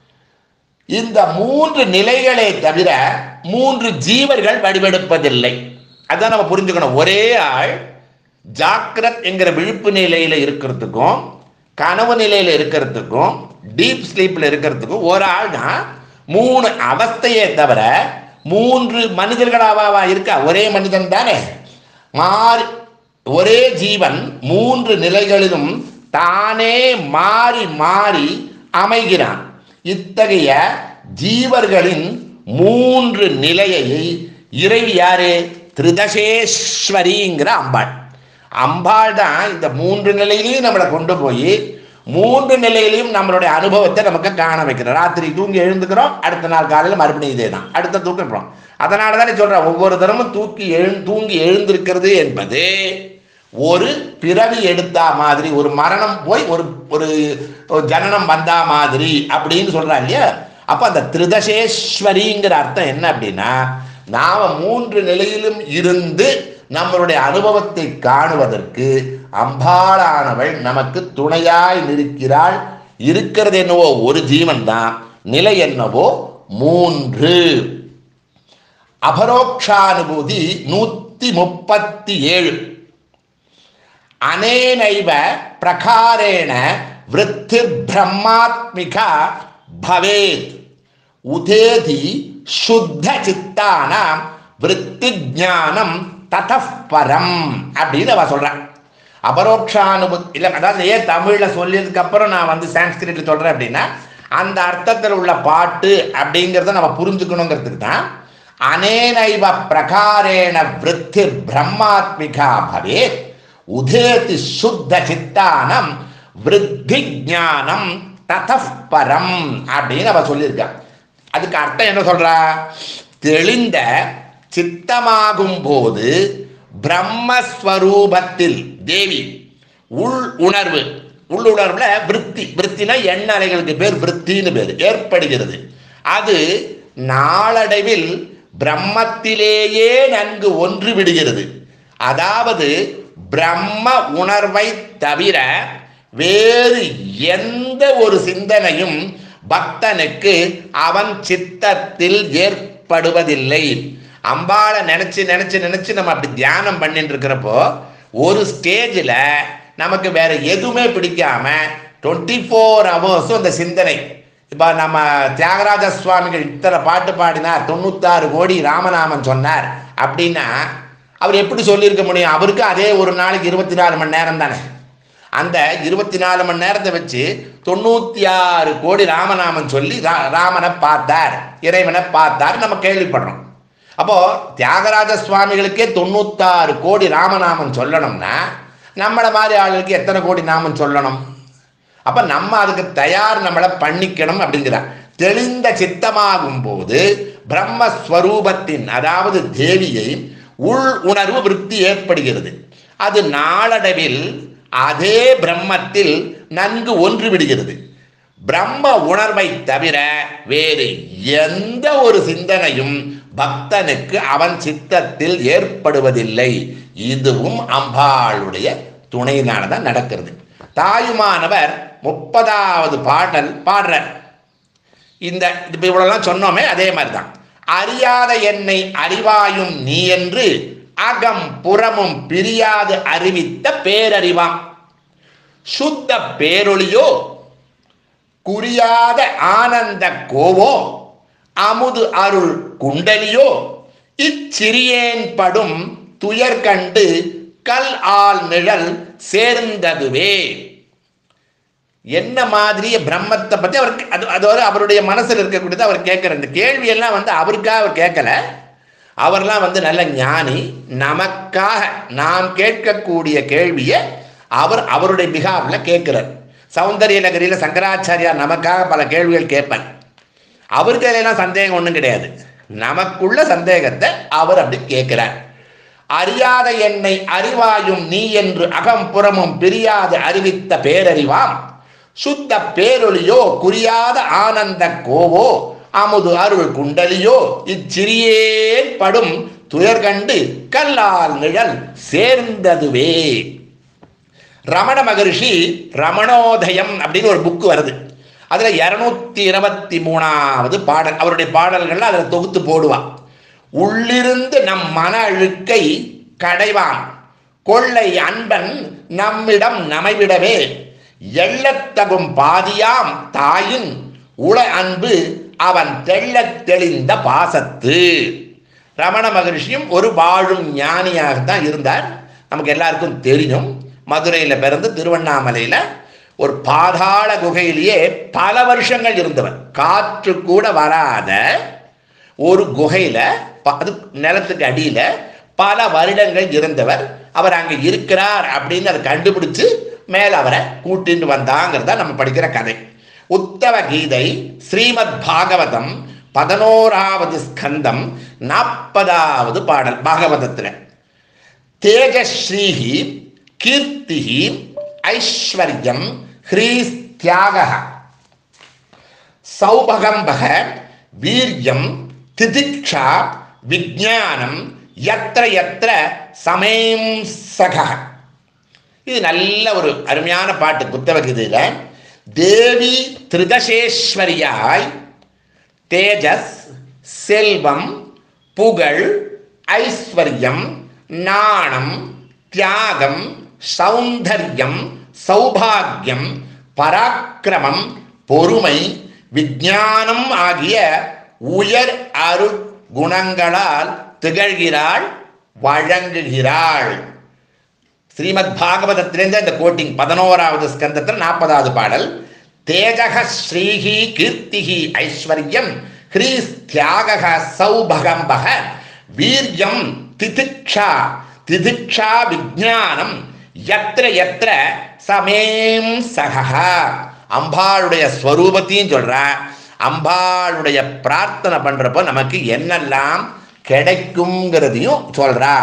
இந்த மூன்று நிலைகளை தவிர மூன்று ஜீவர்கள் வடிவெடுப்பதில்லை. அதான் நம்ம புரிஞ்சுக்கணும். ஒரே ஆள் ஜாக்கிரத் என்கிற விழிப்பு நிலையில இருக்கிறதுக்கும் கனவு நிலையில இருக்கிறதுக்கும் டீப் ஸ்லீப்ல இருக்கிறதுக்கும் ஒரு ஆள் தான். மூணு அவஸ்தையே தவிர மூன்று மனிதர்களாவா இருக்கா, ஒரே மனிதன் தானே. மாறி ஒரே ஜீவன் மூன்று நிலைகளிலும் தானே மாறி மாறி அமைகிறான். இத்தகைய ஜீவர்களின் மூன்று நிலையை இறைவி யாரு? திருதசேஸ்வரிங்கிற அம்பாள். அம்பாள் தான் இந்த மூன்று நிலையிலையும் நம்மளை கொண்டு போய் மூன்று நிலையிலையும் நம்மளுடைய அனுபவத்தை நமக்கு காண வைக்கிறோம். ராத்திரி தூங்கி எழுந்துக்கிறோம், அடுத்த நாள் காலையில் மறுபடியும் இதே தான், அடுத்த தூக்கம். அதனால தானே சொல்றேன், ஒவ்வொரு தரமும் தூக்கி எழு தூங்கி எழுந்திருக்கிறது என்பது ஒரு பிறவி எடுத்தா மாதிரி, ஒரு மரணம் போய் ஒரு ஒரு ஜனனம் வந்தா மாதிரி அப்படின்னு சொல்றா இல்லையா? அப்ப அந்த திருதசேஸ்வரிங்கிற அர்த்தம் என்ன அப்படின்னா, நாம மூன்று நிலையிலும் இருந்து நம்மளுடைய அனுபவத்தை காணுவதற்கு அம்பாளானவள் நமக்கு துணையாய் நிற்கிறாள். இருக்கிறது என்னவோ ஒரு ஜீவன் தான், நிலை என்னவோ மூன்று. அபரோக்ஷானுபூதி நூத்தி முப்பத்தி ஏழு. அனேனைவ பிரகாரேண விருத்தி பிரம்மாத்மிகா பவேத் உதேதி சுத்த சித்தானாம் விருத்தி ஞானம் ததப்பரம் அப்படின்னு அவ சொல்றான். அபரோக்ஷானுபூதி இல்லை, அதாவது ஏன் தமிழ்ல சொல்லியதுக்கு அப்புறம் நான் வந்து சான்ஸ்கிரிட்ல சொல்றேன் அப்படின்னா, அந்த அர்த்தத்தில் உள்ள பாட்டு அப்படிங்கிறத நம்ம புரிஞ்சுக்கணுங்கிறதுக்கு தான். அனேனைவ பிரகாரேண விருத்தி பிரம்மாத்மிகா பவேத் உதேதி சுத்த சித்தானம் விருத்தி ஞானம் ததப்பரம் அப்படின்னு அவ சொல்லியிருக்கா. அதுக்கு அர்த்தம் என்ன சொல்றா? தெளிந்த சித்தமாகும் போது பிரம்மஸ்வரூபத்தில் தேவி உள் உணர்வு, உள்ளுணர்வுல விருத்தி, விருத்தினா எண்ண அலைகளுக்கு பேர் விருத்தின்னு பேர், ஏற்படுகிறது. அது நாளடைவில் பிரம்மத்திலேயே நன்கு ஒன்று விடுகிறது. அதாவது பிரம்ம உணர்வை தவிர வேறு எந்த ஒரு சிந்தனையும் பக்தனுக்கு அவன் சித்தத்தில் ஏற்படுவதில்லை. அம்பாளை நினைச்சு நினைச்சு நினைச்சு நம்ம அப்படி தியானம் பண்ணிட்டு இருக்கிறப்போ ஒரு ஸ்டேஜில் நமக்கு வேற எதுவுமே பிடிக்காம டுவெண்ட்டி ஃபோர் ஹவர்ஸும் அந்த சிந்தனை. இப்போ நம்ம தியாகராஜ சுவாமிகள் இத்தனை பாட்டு பாடினார், தொண்ணூத்தாறு கோடி ராமநாமன் சொன்னார் அப்படின்னா அவர் எப்படி சொல்லியிருக்க முடியும்? அவருக்கு அதே ஒரு நாளைக்கு இருபத்தி நாலு மணி நேரம் தானே. அந்த இருபத்தி நாலு மணி நேரத்தை வச்சு தொண்ணூத்தி ஆறு கோடி ராமநாமன் சொல்லி ராமனை பார்த்தார், இறைவனை பார்த்தார் நம்ம கேள்விப்படுறோம். அப்போ தியாகராஜ சுவாமிகளுக்கே தொண்ணூத்தாறு கோடி ராமநாமன் சொல்லணும்னா நம்மளை மாதிரி ஆளுகளுக்கு எத்தனை கோடி நாமன் சொல்லணும்? அப்ப நம்ம அதுக்கு தயார் நம்மளை பண்ணிக்கணும் அப்படிங்கிறார். தெளிந்த சித்தமாகும் போது பிரம்மஸ்வரூபத்தின் அதாவது தேவியை உள் உணர்வு விருத்தி ஏற்படுகிறது. அது நாளடைவில் அதே பிரம்மத்தில் நன்கு ஒன்று விடுகிறது. பிரம்ம உணர்வை தவிர வேறு எந்த ஒரு சிந்தனையும் பக்தனுக்கு அவன் சித்தத்தில் ஏற்படுவதில்லை. இதுவும் அம்பாளுடைய துணையினால்தான் நடக்கிறது. தாயுமானவர் முப்பதாவது பாடல் பாடுறார். இந்த இவ்வளவுலாம் சொன்னோமே அதே மாதிரிதான். அறியாத என்னை அறிவாயும் நீ என்று அகம் புறமும் பிரியாது அறிவித்த பேரறிவாம் சுத்த பேரொளியோ குறியாத ஆனந்த கோவோ அமுது அருள் குண்டலியோ இச்சிறியேன் படும் துயர் கண்டு கல் ஆள் நிழல் சேர்ந்ததுவே. என்ன மாதிரிய பிரம்மத்தை பற்றி அவருக்கு அது அது அவருடைய மனசில் இருக்கக்கூடியது அவர் கேட்குற இந்த கேள்வியெல்லாம் வந்து அவருக்காக அவர் கேட்கல. அவர்லாம் வந்து நல்ல ஞானி, நமக்காக நாம் கேட்கக்கூடிய கேள்வியை அவர் அவருடைய பிகாவில் கேட்கிறார். சௌந்தரிய நகரியில் சங்கராச்சாரியார் நமக்காக பல கேள்விகள் கேட்பார். அவருக்கு அதெல்லாம் சந்தேகம் ஒன்றும் கிடையாது. நமக்குள்ள சந்தேகத்தை அவர் அப்படி கேட்கிறார். அறியாத என்னை அறிவாயும் நீ என்று அகம் புறமும் பிரியாது அறிவித்த பேரறிவாம் சுத்த பேரொளியோ குறியாத ஆனந்த கோவோ அமுது அருள் குண்டலியோ இச்சிறியேன் படும் துயர் கண்டு கல்லால் நிழல் சேர்ந்ததுவே. ரமண மகரிஷி ரமணோதயம் அப்படின்னு ஒரு புக்கு வருது. அதுல இருநூத்தி இருபத்தி மூணாவது பாடல், அவருடைய பாடல்கள் அதில் தொகுத்து போடுவான். உள்ளிருந்து நம் மன அழுக்கை கடைவான் கொள்ளை அன்பன் நம்மிடம் நமைவிடவே எள்ளத்தகும் பாதியாம் தாயின் உள அன்பு அவன் தெள்ளத் தெளிந்த பாசத்து. ரமண மகரிஷியும் ஒரு வாழும் ஞானியாகத்தான் இருந்தார். நமக்கு எல்லாருக்கும் தெரியும். மதுரையில் பிறந்து திருவண்ணாமலையில் ஒரு பாதாள குகையிலேயே பல வருஷங்கள் இருந்தவர். காற்று கூட வராத ஒரு குகையில், அது நிலத்துக்கு அடியில் பல வருடங்கள் இருந்தவர். அவர் அங்கே இருக்கிறார் அப்படின்னு அதை கண்டுபிடிச்சு மேலே அவரை கூட்டிட்டு வந்தாங்கிறத நம்ம படிக்கிற கதை. உத்தவ கீதை ஸ்ரீமத் பாகவதம் பதினோராவது ஸ்கந்தம் நாற்பதாவது பாடல். பாகவதத்தில் தேஜஸ்ரீஹி கீர்த்திஹி ஐஸ்வர்யம் ஹ்ரீஸ்தியாக சௌபகம்பக வீரியம் திதிக்ஷா விஜானம் யத்ர யத்ர சமேம் சக. இது நல்ல ஒரு அருமையான பாட்டு குத்தவகீதையில். தேவி திரிதசேஸ்வரியாய் தேஜஸ், செல்வம், புகழ், ஐஸ்வர்யம், நாணம், தியாகம், சௌந்தர்யம், சௌபாகியம், பராக்கிரமம், பொறுமை, விஞ்ஞானம் ஆகிய உயர் அருள் குணங்களால் திகழ்கிறாள், வழங்குகிறாள். ஸ்ரீமத் பாகவதத்திலிருந்து இந்த கோட்டிங் பதினோராவது ஸ்கந்தத்தில் நாற்பதாவது பாடல். தேஜக ஸ்ரீஹி கீர்த்திஹி ஐஸ்வர்யம் ஹ்ரீஸ்தியாக சௌபகம்பக வீரியம் திதிக்ஷா திதிக்ஷா விஜானம் யத்ர யத்ர சமேம் சக. அம்பாளுடைய ஸ்வரூபத்தையும் சொல்ற, அம்பாளுடைய பிரார்த்தனை பண்றப்போ நமக்கு என்னெல்லாம் கிடைக்குங்கிறதையும் சொல்றா.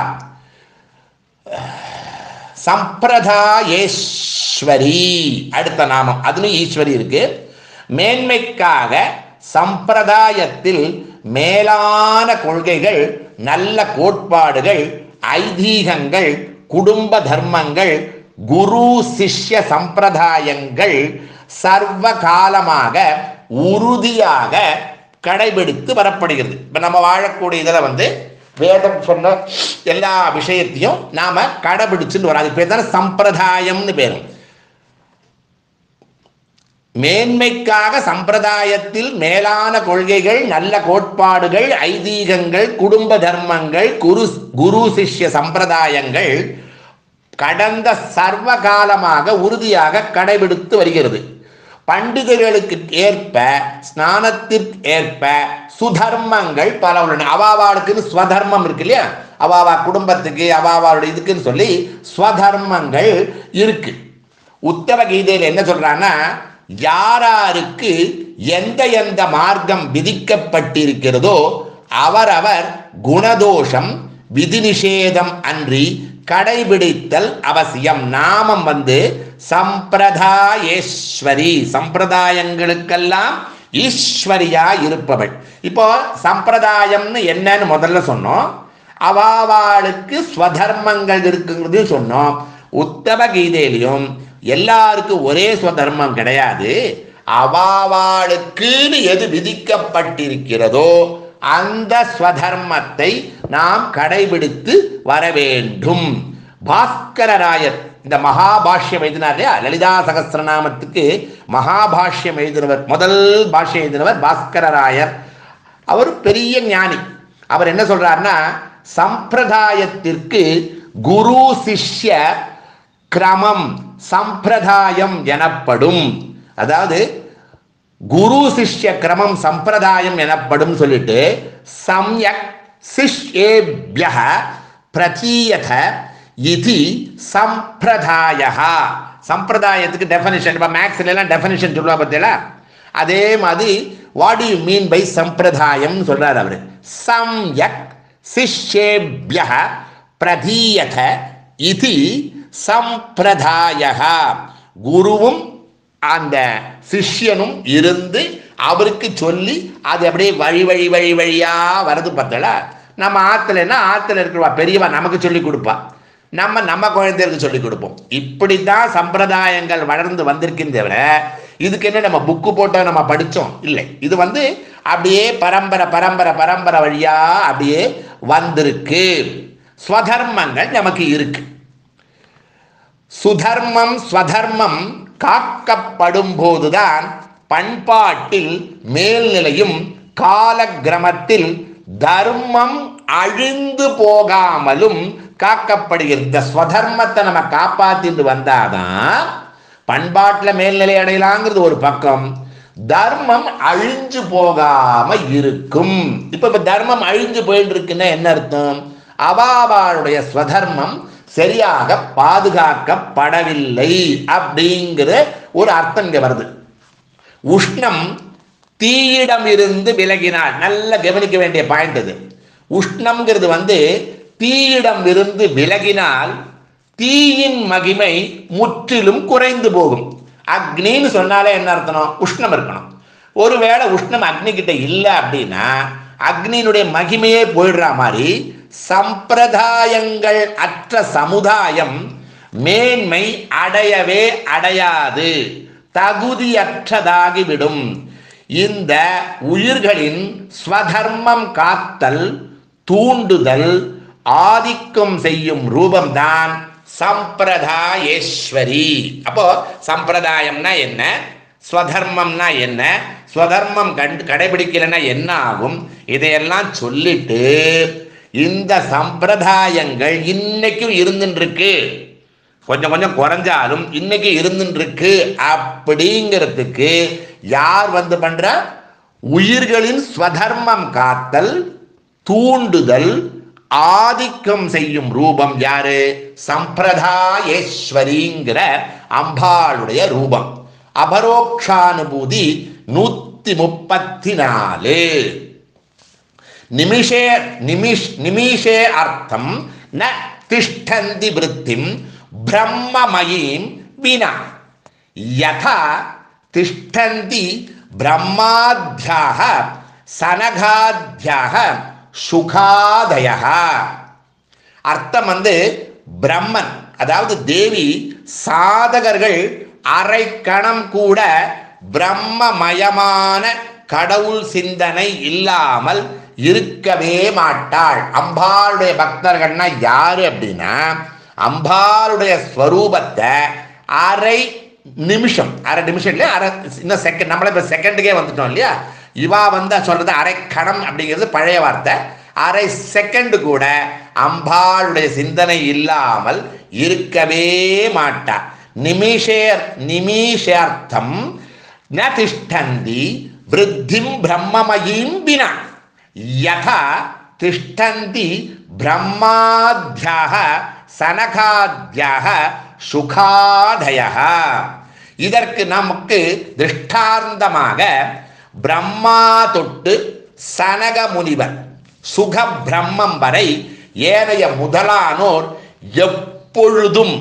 சம்பிரதாயேஸ்வரி அடுத்த நாமம், அதுவும் ஈஸ்வரி இருக்கு. மேன்மைக்காக சம்பிரதாயத்தில் மேலான கொள்கைகள், நல்ல கோட்பாடுகள், ஐதீகங்கள், குடும்ப தர்மங்கள், குரு சிஷ்ய சம்பிரதாயங்கள் சர்வ காலமாக உறுதியாக கடைபிடித்து வரப்படுகிறது. இப்போ நம்ம வாழக்கூடிய இதில் வந்து வேதம் சொன்ன எல்லா விஷயத்தையும் நாம கடைபிடிச்சுன்னு வரோம். அதுக்கு பேர் தானே சம்பிரதாயம்னு பேரும். மேன்மைக்காக சம்பிரதாயத்தில் மேலான கொள்கைகள், நல்ல கோட்பாடுகள், ஐதீகங்கள், குடும்ப தர்மங்கள், குரு குரு சிஷ்ய சம்பிரதாயங்கள் கடந்த சர்வ காலமாக உறுதியாக கடைபிடித்து வருகிறது. பண்டிகைகளுக்கு ஏற்ப, ஸ்நானத்திற்கு ஏற்ப சுதர்மங்கள் பல உள்ளன. அவாவாளுக்குன்னு ஸ்வதர்மம் இருக்கு இல்லையா, அவாவா குடும்பத்துக்கு அவாவாளுடைய இதுக்குன்னு சொல்லி ஸ்வதர்மங்கள் இருக்கு. உத்தவ கீதையில் என்ன சொல்றான்னா, யாராருக்கு எந்த எந்த மார்க்கம் விதிக்கப்பட்டிருக்கிறதோ அவரவர் குணதோஷம் விதி நிஷேதம் அன்றி கடைபிடித்தல் அவசியம். நாமம் வந்து சம்பிரதாயேஸ்வரி, சம்பிரதாயங்களுக்கெல்லாம் ஈஸ்வரியா இருப்பவள். இப்போ சம்பிரதாயம்னு என்னன்னு முதல்ல சொன்னோம், அவாவாளுக்கு ஸ்வதர்மங்கள் இருக்குங்கிறது சொன்னோம். உத்தவ கீதையிலையும் எல்லாருக்கும் ஒரே ஸ்வதர்மம் கிடையாது. அவாவாளுக்குன்னு எது விதிக்கப்பட்டிருக்கிறதோ அந்த ஸ்வதர்மத்தை நாம் கடைபிடித்து வர வேண்டும். பாஸ்கரராயர் இந்த மகாபாஷ்யம் எழுதினார் இல்லையா, லலிதா சகஸ்ரநாமத்துக்கு மகாபாஷ்யம் எழுதினவர், முதல் பாஷ்யம் எழுதினவர் பாஸ்கரராயர். அவர் பெரிய ஞானி. அவர் என்ன சொல்றாருன்னா, சம்பிரதாயத்திற்கு குரு சிஷ்ய கிரமம் சம்பிரதாயம் எனப்படும். அதாவது குரு சிஷ்ய கிரமம் சம்பிரதாயம் எனப்படும் சொல்லிட்டு சம்யக் சிஷ்யேப்யஹ பிரதீயத இதி சம்பிரதாயஹ. சம்பிரதாயத்துக்கு டெஃபினிஷன், இப்போ மேக்ஸ்ல எல்லாம் டெஃபினிஷன் சொல்லுவா பார்த்தீங்களா, அதே மாதிரி what do you mean by சம்பிரதாயம் சொல்றாரு அவரு. சம்யக் சிஷ்யேப்யஹ பிரதீயத இதி சம்பிரதாயஹ. குருவும் அந்த சிஷ்யனும் இருந்து அவருக்கு சொல்லி அது அப்படியே வழி வழி வழி வழியா வருது பார்த்தா. நம்ம ஆற்றுலன்னா ஆற்றுல இருக்கிறவா பெரியவா நமக்கு சொல்லி கொடுப்பா, நம்ம நம்ம குழந்தைகளுக்கு சொல்லி கொடுப்போம். இப்படித்தான் சம்பிரதாயங்கள் வளர்ந்து வந்திருக்குன்னு தவிர இதுக்கு என்ன நம்ம புக்கு போட்டோம் நம்ம படித்தோம் இல்லை. இது வந்து அப்படியே பரம்பரை பரம்பரை பரம்பரை வழியா அப்படியே வந்திருக்கு. ஸ்வதர்மங்கள் நமக்கு இருக்கு. சுதர்மம் ஸ்வதர்மம் காக்கப்படும் போதுதான் பண்பாட்டில் மேல்நிலையும் காலக்கிரமத்தில் தர்மம் அழிந்து போகாமலும் காக்கப்படுகிறது. இந்த ஸ்வதர்மத்தை நம்ம காப்பாத்திட்டு வந்தாதான் பண்பாட்டில் மேல்நிலை அடையலாங்கிறது ஒரு பக்கம், தர்மம் அழிஞ்சு போகாம இருக்கும். இப்ப இப்ப தர்மம் அழிஞ்சு போயிட்டு இருக்குன்னா என்ன அர்த்தம்? அவாவாளுடைய ஸ்வதர்மம் சரியாக பாதுகாக்கப்படவில்லை அப்படிங்கிற ஒரு அர்த்தம் இங்க வருது. உஷ்ணம் தீயிடம் இருந்து விலகினால், நல்ல கவனிக்க வேண்டிய பாயிண்ட் இது. உஷ்ணம்ங்கிறது வந்து தீயிடம் இருந்து விலகினால் தீயின் மகிமை முற்றிலும் குறைந்து போகும். அக்னின்னு சொன்னாலே என்ன அர்த்தம்? உஷ்ணம் இருக்கணும். ஒருவேளை உஷ்ணம் அக்னி கிட்ட இல்லை அப்படின்னா அக்னியினுடைய மகிமையே போயிடுற மாதிரி சம்பிரதாயங்கள் அற்ற சமுதாயம் மேன்மை அடையவே அடையாது, தகுதியற்றதாகிவிடும். இந்த உயிர்களின் ஸ்வதர்மம் காத்தல், தூண்டுதல், ஆதிக்கம் செய்யும் ரூபம்தான் சம்பிரதாயேஸ்வரி. அப்போ சம்பிரதாயம்னா என்ன, ஸ்வதர்மம்னா என்ன, ஸ்வதர்மம் கண்டு கடைபிடிக்கலன்னா என்ன ஆகும், இதையெல்லாம் சொல்லிட்டு இந்த சம்பிரதாயங்கள் இன்னைக்கும் இருந்துட்டு இருக்கு, கொஞ்சம் கொஞ்சம் குறைஞ்சாலும் இன்னைக்கு இருந்துட்டு இருக்கு அப்படிங்கிறதுக்கு யார் வந்து பண்ற? உயிர்களின் ஸ்வதர்மம் காத்தல், தூண்டுதல், ஆதிக்கம் செய்யும் ரூபம் யாரு? சம்பிரதாயேஸ்வரிங்கிற அம்பாளுடைய ரூபம். அபரோக்ஷானுபூதி நூத்தி முப்பத்தி நாலு. நிமிஷே நிமிஷ் நிமிஷே அர்த்தம் ந திஷ்டந்தி விருத்திம் பிரம்மமயீம் வினா யதா திஷ்டந்தி பிரம்மாத்யாக சனகாத்யாக சுகாதயः. அர்த்தம் வந்து பிரம்மன் அதாவது தேவி சாதகர்கள் அரை கணம் கூட பிரம்மமயமான கடவுள் சிந்தனை இல்லாமல் இருக்கவே மாட்டாள். அம்பாளுடைய பக்தர்கள்னா யாரு அப்படின்னா அம்பாளுடைய ஸ்வரூபத்தை அரை நிமிஷம், அரை நிமிஷம் இல்லையா, அரை இன்னும் செகண்ட், நம்மளே இப்போ செகண்டுக்கே வந்துட்டோம் இல்லையா, இவா வந்து சொல்றது அரை கணம் அப்படிங்கிறது பழைய வார்த்தை. அரை செகண்ட் கூட அம்பாளுடைய சிந்தனை இல்லாமல் இருக்கவே மாட்டா. நிமிஷே நிமிஷார்த்தம் ந திஷ்டந்தி விருத்திம் பிரம்மமயீம் வினா யதா திஷ்டந்தி பிரம்மாத்யாக சனகாத்யாக சுகாதயः. இதற்கு நமக்கு திருஷ்டாந்தமாக பிரம்மா தொட்டு சனக முனிவர் சுக பிரம்மம் வரை ஏனைய முதலானோர் எப்பொழுதும்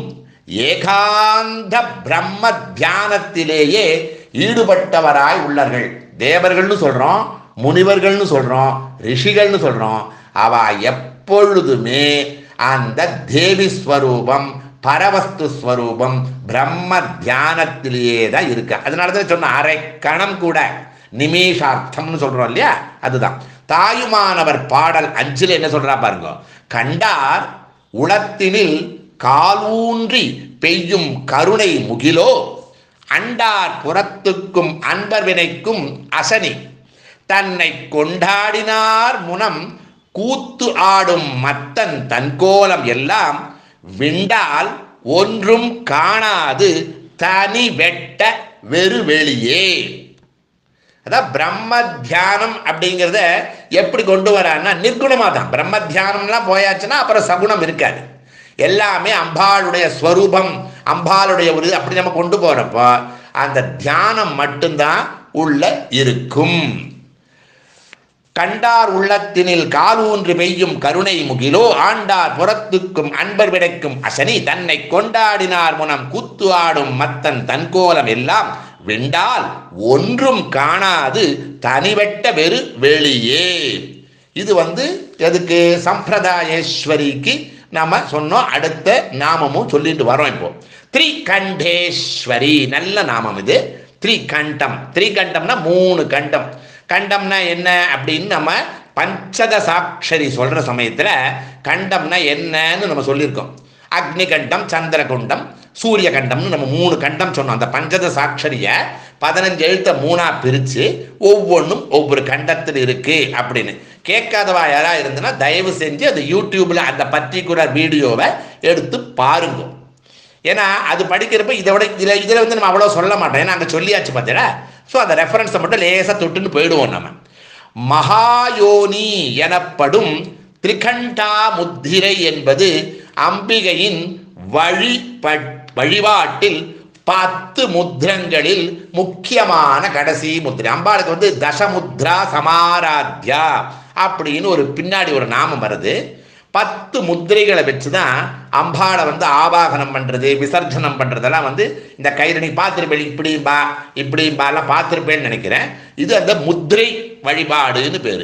ஏகாந்த பிரம்ம தியானத்திலேயே ஈடுபட்டவராய் உள்ளார்கள். தேவர்கள்னு சொல்றோம், முனிவர்கள்னு சொல்றோம், ரிஷிகள்னு சொல்றோம். அவ எப்பொழுதுமே அந்த தேவி ஸ்வரூபம், பரவஸ்து ஸ்வரூபம், பிரம்ம தியானத்திலேயே தான் இருக்கு. அதனாலதான் சொன்ன அரை கணம் கூட நிமிஷார்த்தம்னு சொல்றோம் இல்லையா, அதுதான். தாயுமானவர் பாடல் அஞ்சில் என்ன சொல்றா பாருங்க. கண்டார் உளத்தினில் காலூன்றி பெய்யும் கருணை முகிலோ அண்டார் புறத்துக்கும் அன்பர் வினைக்கும் அசனி தன்னை கொண்டாடினார் முனம் கூத்து ஆடும் மத்தன் தன்கோலம் எல்லாம் விண்டால் ஒன்றும் காணாது தனி வெட்ட வெறுவெளியே. அதான் பிரம்ம தியானம் அப்படிங்கிறத எப்படி கொண்டு வரான்னா நிர்குணமா தான். பிரம்ம தியானம்லாம் போயாச்சுன்னா அப்புறம் சகுணம் இருக்காது. எல்லாமே அம்பாளுடைய ஸ்வரூபம், அம்பாளுடைய ஒரு அப்படி நம்ம கொண்டு போறப்போ அந்த தியானம் மட்டும்தான் உள்ள இருக்கும். கண்டார் உள்ளத்தினில் காலூன்று பெய்யும் கருணை முகிலோ ஆண்டார் புறத்துக்கும் அன்பர் விடைக்கும் அசனி தன்னை கொண்டாடினார் முனம் கூத்து ஆடும் மத்தன் தன்கோலம் எல்லாம் வெண்டால் ஒன்றும் காணாது தனிவெட்ட வெறு வெளியே. இது வந்து எதுக்கு? சம்பிரதாயேஸ்வரிக்கு நாம சொன்னோம். அடுத்த நாமமும் சொல்லிட்டு வரோம். இப்போ திரிகண்டேஸ்வரி நல்ல நாமம் இது. திரிகண்டம், திரிகண்டம்னா மூணு கண்டம். கண்டம்னா என்ன அப்படின்னு நம்ம பஞ்சதசாட்சரி சொல்ற சமயத்துல கண்டம்னா என்னன்னு நம்ம சொல்லியிருக்கோம். அக்னி கண்டம், சந்திர குண்டம், சூரிய கண்டம்னு நம்ம மூணு கண்டம் சொன்னோம். அந்த பஞ்சதசாட்சரிய பதினஞ்சு எழுத்த மூணா பிரிச்சு ஒவ்வொன்றும் ஒவ்வொரு கண்டத்தில் இருக்கு அப்படின்னு. கேட்காதவா யாரா இருந்ததுன்னா தயவு செஞ்சு அது யூடியூப்ல அந்த பர்டிகுலர் வீடியோவை எடுத்து பாருங்க. ஏன்னா அது படிக்கிறப்ப இதை விட இதில் இதில் வந்து நம்ம அவ்வளோ சொல்ல மாட்டோம். ஏன்னா அங்கே சொல்லியாச்சு பார்த்தீங்களா. ஸோ அந்த ரெஃபரன்ஸை மட்டும் லேசாக தொட்டுன்னு போயிடுவோம் நம்ம. மகாயோனி எனப்படும் திரிகண்டா முத்திரை என்பது அம்பிகையின் வழிப வழிபாட்டில் பத்து முத்திரங்களில் முக்கியமான கடைசி முத்திரை. அம்பாளுக்கு வந்து தசமுத்ரா சமாராத்யா அப்படின்னு ஒரு பின்னாடி ஒரு நாமம் வருது. பத்து முத்திரைகளை வச்சு தான் அம்பாளை வந்து ஆவாகனம் பண்ணுறது, விசர்ஜனம் பண்ணுறதெல்லாம் வந்து இந்த கைரணி பார்த்துருப்பேன், இப்படி பா இப்படி பாலாம் பார்த்துருப்பேன்னு நினைக்கிறேன். இது அந்த முத்திரை வழிபாடுன்னு பேர்.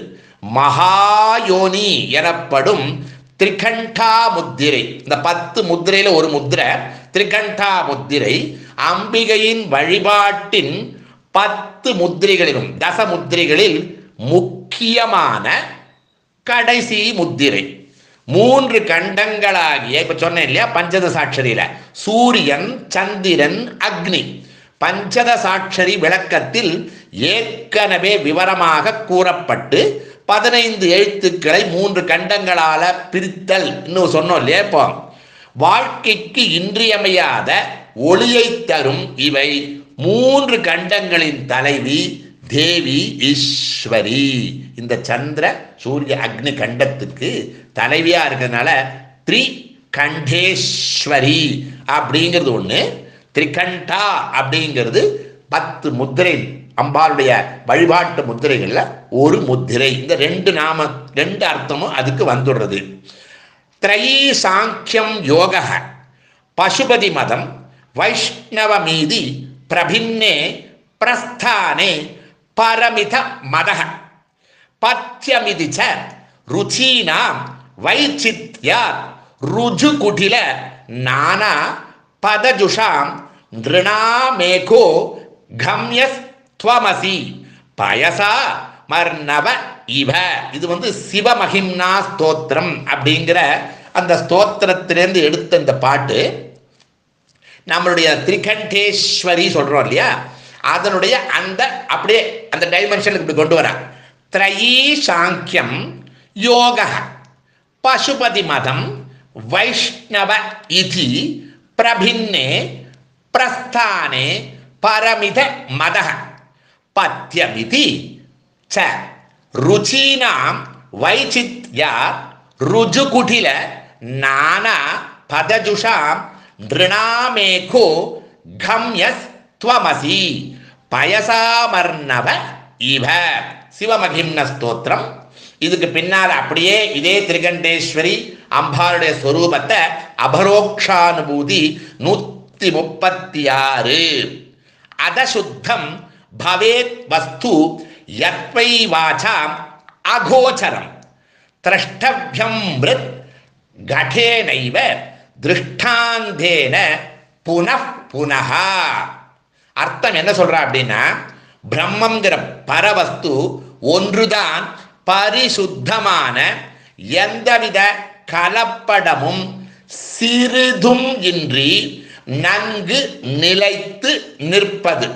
மகாயோனி எனப்படும் திரிகண்டா முத்திரை, இந்த பத்து முத்திரையில் ஒரு முத்திரை திரிகண்டா முத்திரை அம்பிகையின் வழிபாட்டின் பத்து முத்திரைகளிலும் தச முத்திரைகளில் முக்கியமான கடைசி முத்திரை. மூன்று கண்டங்களாகிய இப்ப சொன்னேன் இல்லையா, பஞ்சதசாட்சரியில சூரியன், சந்திரன், அக்னி. பஞ்சதசாட்சரி விளக்கத்தில் ஏற்கனவே விவரமாக கூறப்பட்டு பதினைந்து எழுத்துக்களை மூன்று கண்டங்களால பிரித்தல் இன்னும் சொன்னோம் இல்லையா. இப்போ வாழ்க்கைக்கு இன்றியமையாத ஒளியை தரும் இவை மூன்று கண்டங்களின் தலைவி தேவி ஈஸ்வரி. இந்த சந்திர சூரிய அக்னி கண்டத்துக்கு தலைவியா இருக்கிறதுனால த்ரி கண்டேஸ்வரி அப்படிங்கிறது ஒண்ணு. திரிகண்டா அப்படிங்கிறது பத்து முத்திரை, அம்பாளுடைய வழிபாட்டு முத்திரைகள்ல ஒரு முத்திரை. இந்த ரெண்டு நாம ரெண்டு அர்த்தமும் அதுக்கு வந்துடுறது. த்ரயீ சாங்கியம் யோக பசுபதி மதம் வைஷ்ணவமீதி பிரபின்னே பிரஸ்தானே பரமித மதஹ பத்யமிதி ச ருச்சீனாம் வைச்சித்யாத் ருஜுகுடில நானா பதஜுஷாம் நிருணாமேகோ கம்யஸ் த்வமசி பயசா மர்ணவ இவ. இது வந்து சிவமகிம்னா ஸ்தோத்திரம் அப்படிங்கிற அந்த ஸ்தோத்திரத்திலேருந்து எடுத்த இந்த பாட்டு. நம்மளுடைய திரிகண்டேஸ்வரி சொல்றோம் இல்லையா, அதனுடைய அந்த அப்படியே அந்த டைமென்ஷனுக்கு இப்படி கொண்டு வர. த்ரயீ சாங்கியம் யோக பசுபதி மதம் வைஷ்ணவ இதி பிரபின்னே பிரஸ்தானே பரமித மதஹ பத்யமிதி ச ருச்சீனாம் வைச்சித்யா ருஜுகுடில நானா பதஜுஷாம் நிருணாமேகோ கம்யஸ் த்வமசி பயசாமர்ணவ இவ. சிவமகிம்ன ஸ்தோத்திரம். இதுக்கு பின்னால் அப்படியே இதே திரிகண்டேஸ்வரி அம்பாளுடைய ஸ்வரூபத்தை அபரோக்ஷானுபூதி நூத்தி முப்பத்தி ஆறு. அதசுத்தம் பவேத் வஸ்து யத்வை வாசாம் அகோச்சரம் திரஷ்டவ்யம் மிருத் கடேனைவ திருஷ்டாந்தேன புனః புனஹ. அர்த்தம் என்ன சொல்றா அப்படின்னா, பிரம்மங்கிற பரவஸ்து ஒன்றுதான் பரிசுத்தமான, எந்தவித கலப்படமும் சிறிதும் இன்றி நன்கு நிலைத்து நிற்பது,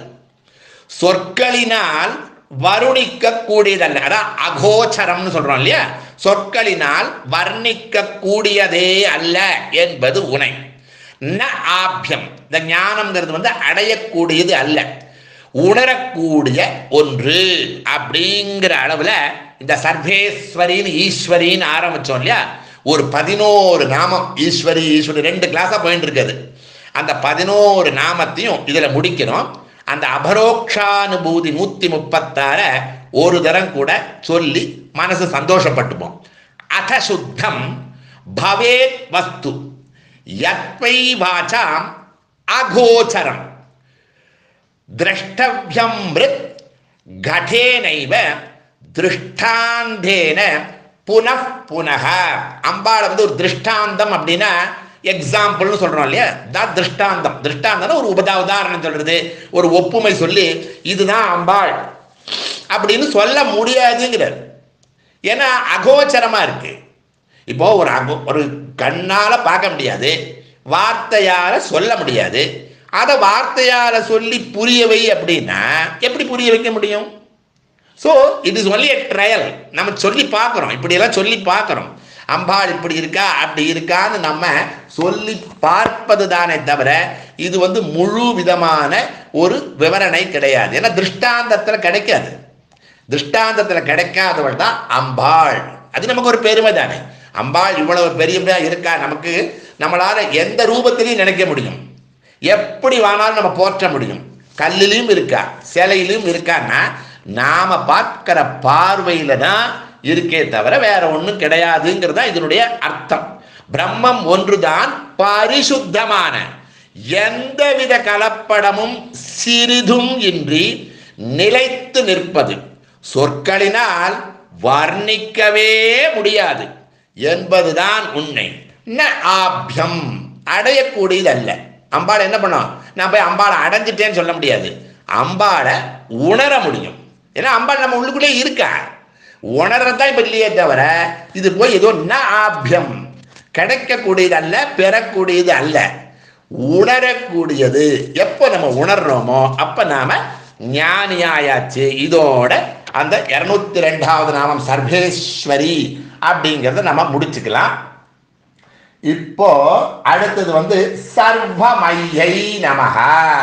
சொற்களினால் வருணிக்க கூடியதல்ல. அதான் அகோச்சரம்னு சொல்றோம் இல்லையா, சொற்களினால் வர்ணிக்க கூடியதே அல்ல என்பது உணை. ந ஆபியம், இந்த ஞானம்ங்கிறது வந்து அடையக்கூடியது அல்ல, உணரக்கூடிய ஒன்று அப்படிங்கிற அளவுல இந்த சர்வேஸ்வரின்னு ஈஸ்வரின்னு ஆரம்பிச்சோம் இல்லையா. ஒரு பதினோரு நாமம் ஈஸ்வரி ஈஸ்வரி ரெண்டு கிளாஸா போயிட்டு இருக்குது. அந்த பதினோரு நாமத்தையும் இதுல முடிக்கணும். அந்த அபரோக்ஷானுபூதி நூத்தி முப்பத்தாற ஒரு தரம் கூட சொல்லி மனசு சந்தோஷப்பட்டுப்போம். அத சுத்தம் பவேத் வஸ்து யத்வை வாசாம் அகோச்சரம் திரஷ்டவ்யம் மிருத் கடேனைவ திருஷ்டாந்தேன புனః புனஹ. அம்பாளை வந்து ஒரு திருஷ்டாந்தம் அப்படின்னா எக்ஸாம்பிள்னு சொல்றோம் இல்லையா, தான் திருஷ்டாந்தம். திருஷ்டாந்தம் ஒரு உபதா உதாரணம் சொல்றது, ஒரு ஒப்புமை சொல்லி இதுதான் அம்பாள் அப்படின்னு சொல்ல முடியாதுங்கிறார். ஏன்னா அகோச்சரமா இருக்கு. இப்போ ஒரு அகோ ஒரு கண்ணால பார்க்க முடியாது, வார்த்தையால சொல்ல முடியாது. அதை வார்த்தையால சொல்லி புரியவை அப்படின்னா எப்படி புரிய வைக்க முடியும்? So it is only a trial. நம்ம சொல்லி பார்க்குறோம், இப்படியெல்லாம் சொல்லி பார்க்குறோம். அம்பாள் இப்படி இருக்கா அப்படி இருக்கான்னு நம்ம சொல்லி பார்ப்பது தானே தவிர இது வந்து முழு விதமான ஒரு விவரணை கிடையாது. ஏன்னா திருஷ்டாந்தத்தில் கிடைக்காது. திருஷ்டாந்தத்தில் கிடைக்காதவள் தான் அம்பாள். அது நமக்கு ஒரு பெருமை தானே. அம்பாள் இவ்வளவு பெரிய இருக்கா, நமக்கு நம்மளால எந்த ரூபத்திலையும் நினைக்க முடியும், எப்படி வேணாலும் நம்ம போற்ற முடியும். கல்லிலும் இருக்கா, சிலையிலும் இருக்கான்னா நாம பார்க்கிற பார்வையில தான் இருக்கே தவிர வேற ஒன்றும் கிடையாதுங்கிறதா இதனுடைய அர்த்தம். பிரம்மம் ஒன்றுதான் பரிசுத்தமான, எந்தவித கலப்படமும் சிறிதும் இன்றி நிலைத்து நிற்பது, சொற்களினால் வர்ணிக்கவே முடியாது என்பதுதான் உண்மை. ந ஆபியம், அடையக்கூடியது அல்ல. அம்பாளை என்ன பண்ணோம், நான் போய் அம்பாளை அடைஞ்சிட்டேன்னு சொல்ல முடியாது. அம்பாளை உணர முடியும். ஏன்னா அம்பாள் நம்ம உள்ளுக்குள்ளே இருக்கா, உணர்றதான் இப்ப இல்லையே தவிர இது போய் ஏதோ ந ஆபியம், கிடைக்கக்கூடியது அல்ல, பெறக்கூடியது அல்ல, உணரக்கூடியது. எப்போ நம்ம உணர்றோமோ அப்ப நாம ஞானியாயாச்சு. இதோட அந்த இருநூத்தி ரெண்டாவது நாமம் சர்வேஸ்வரி அப்படிங்கிறத நம்ம முடிச்சுக்கலாம். இப்போ அடுத்தது வந்து சர்வமையை நமஹ.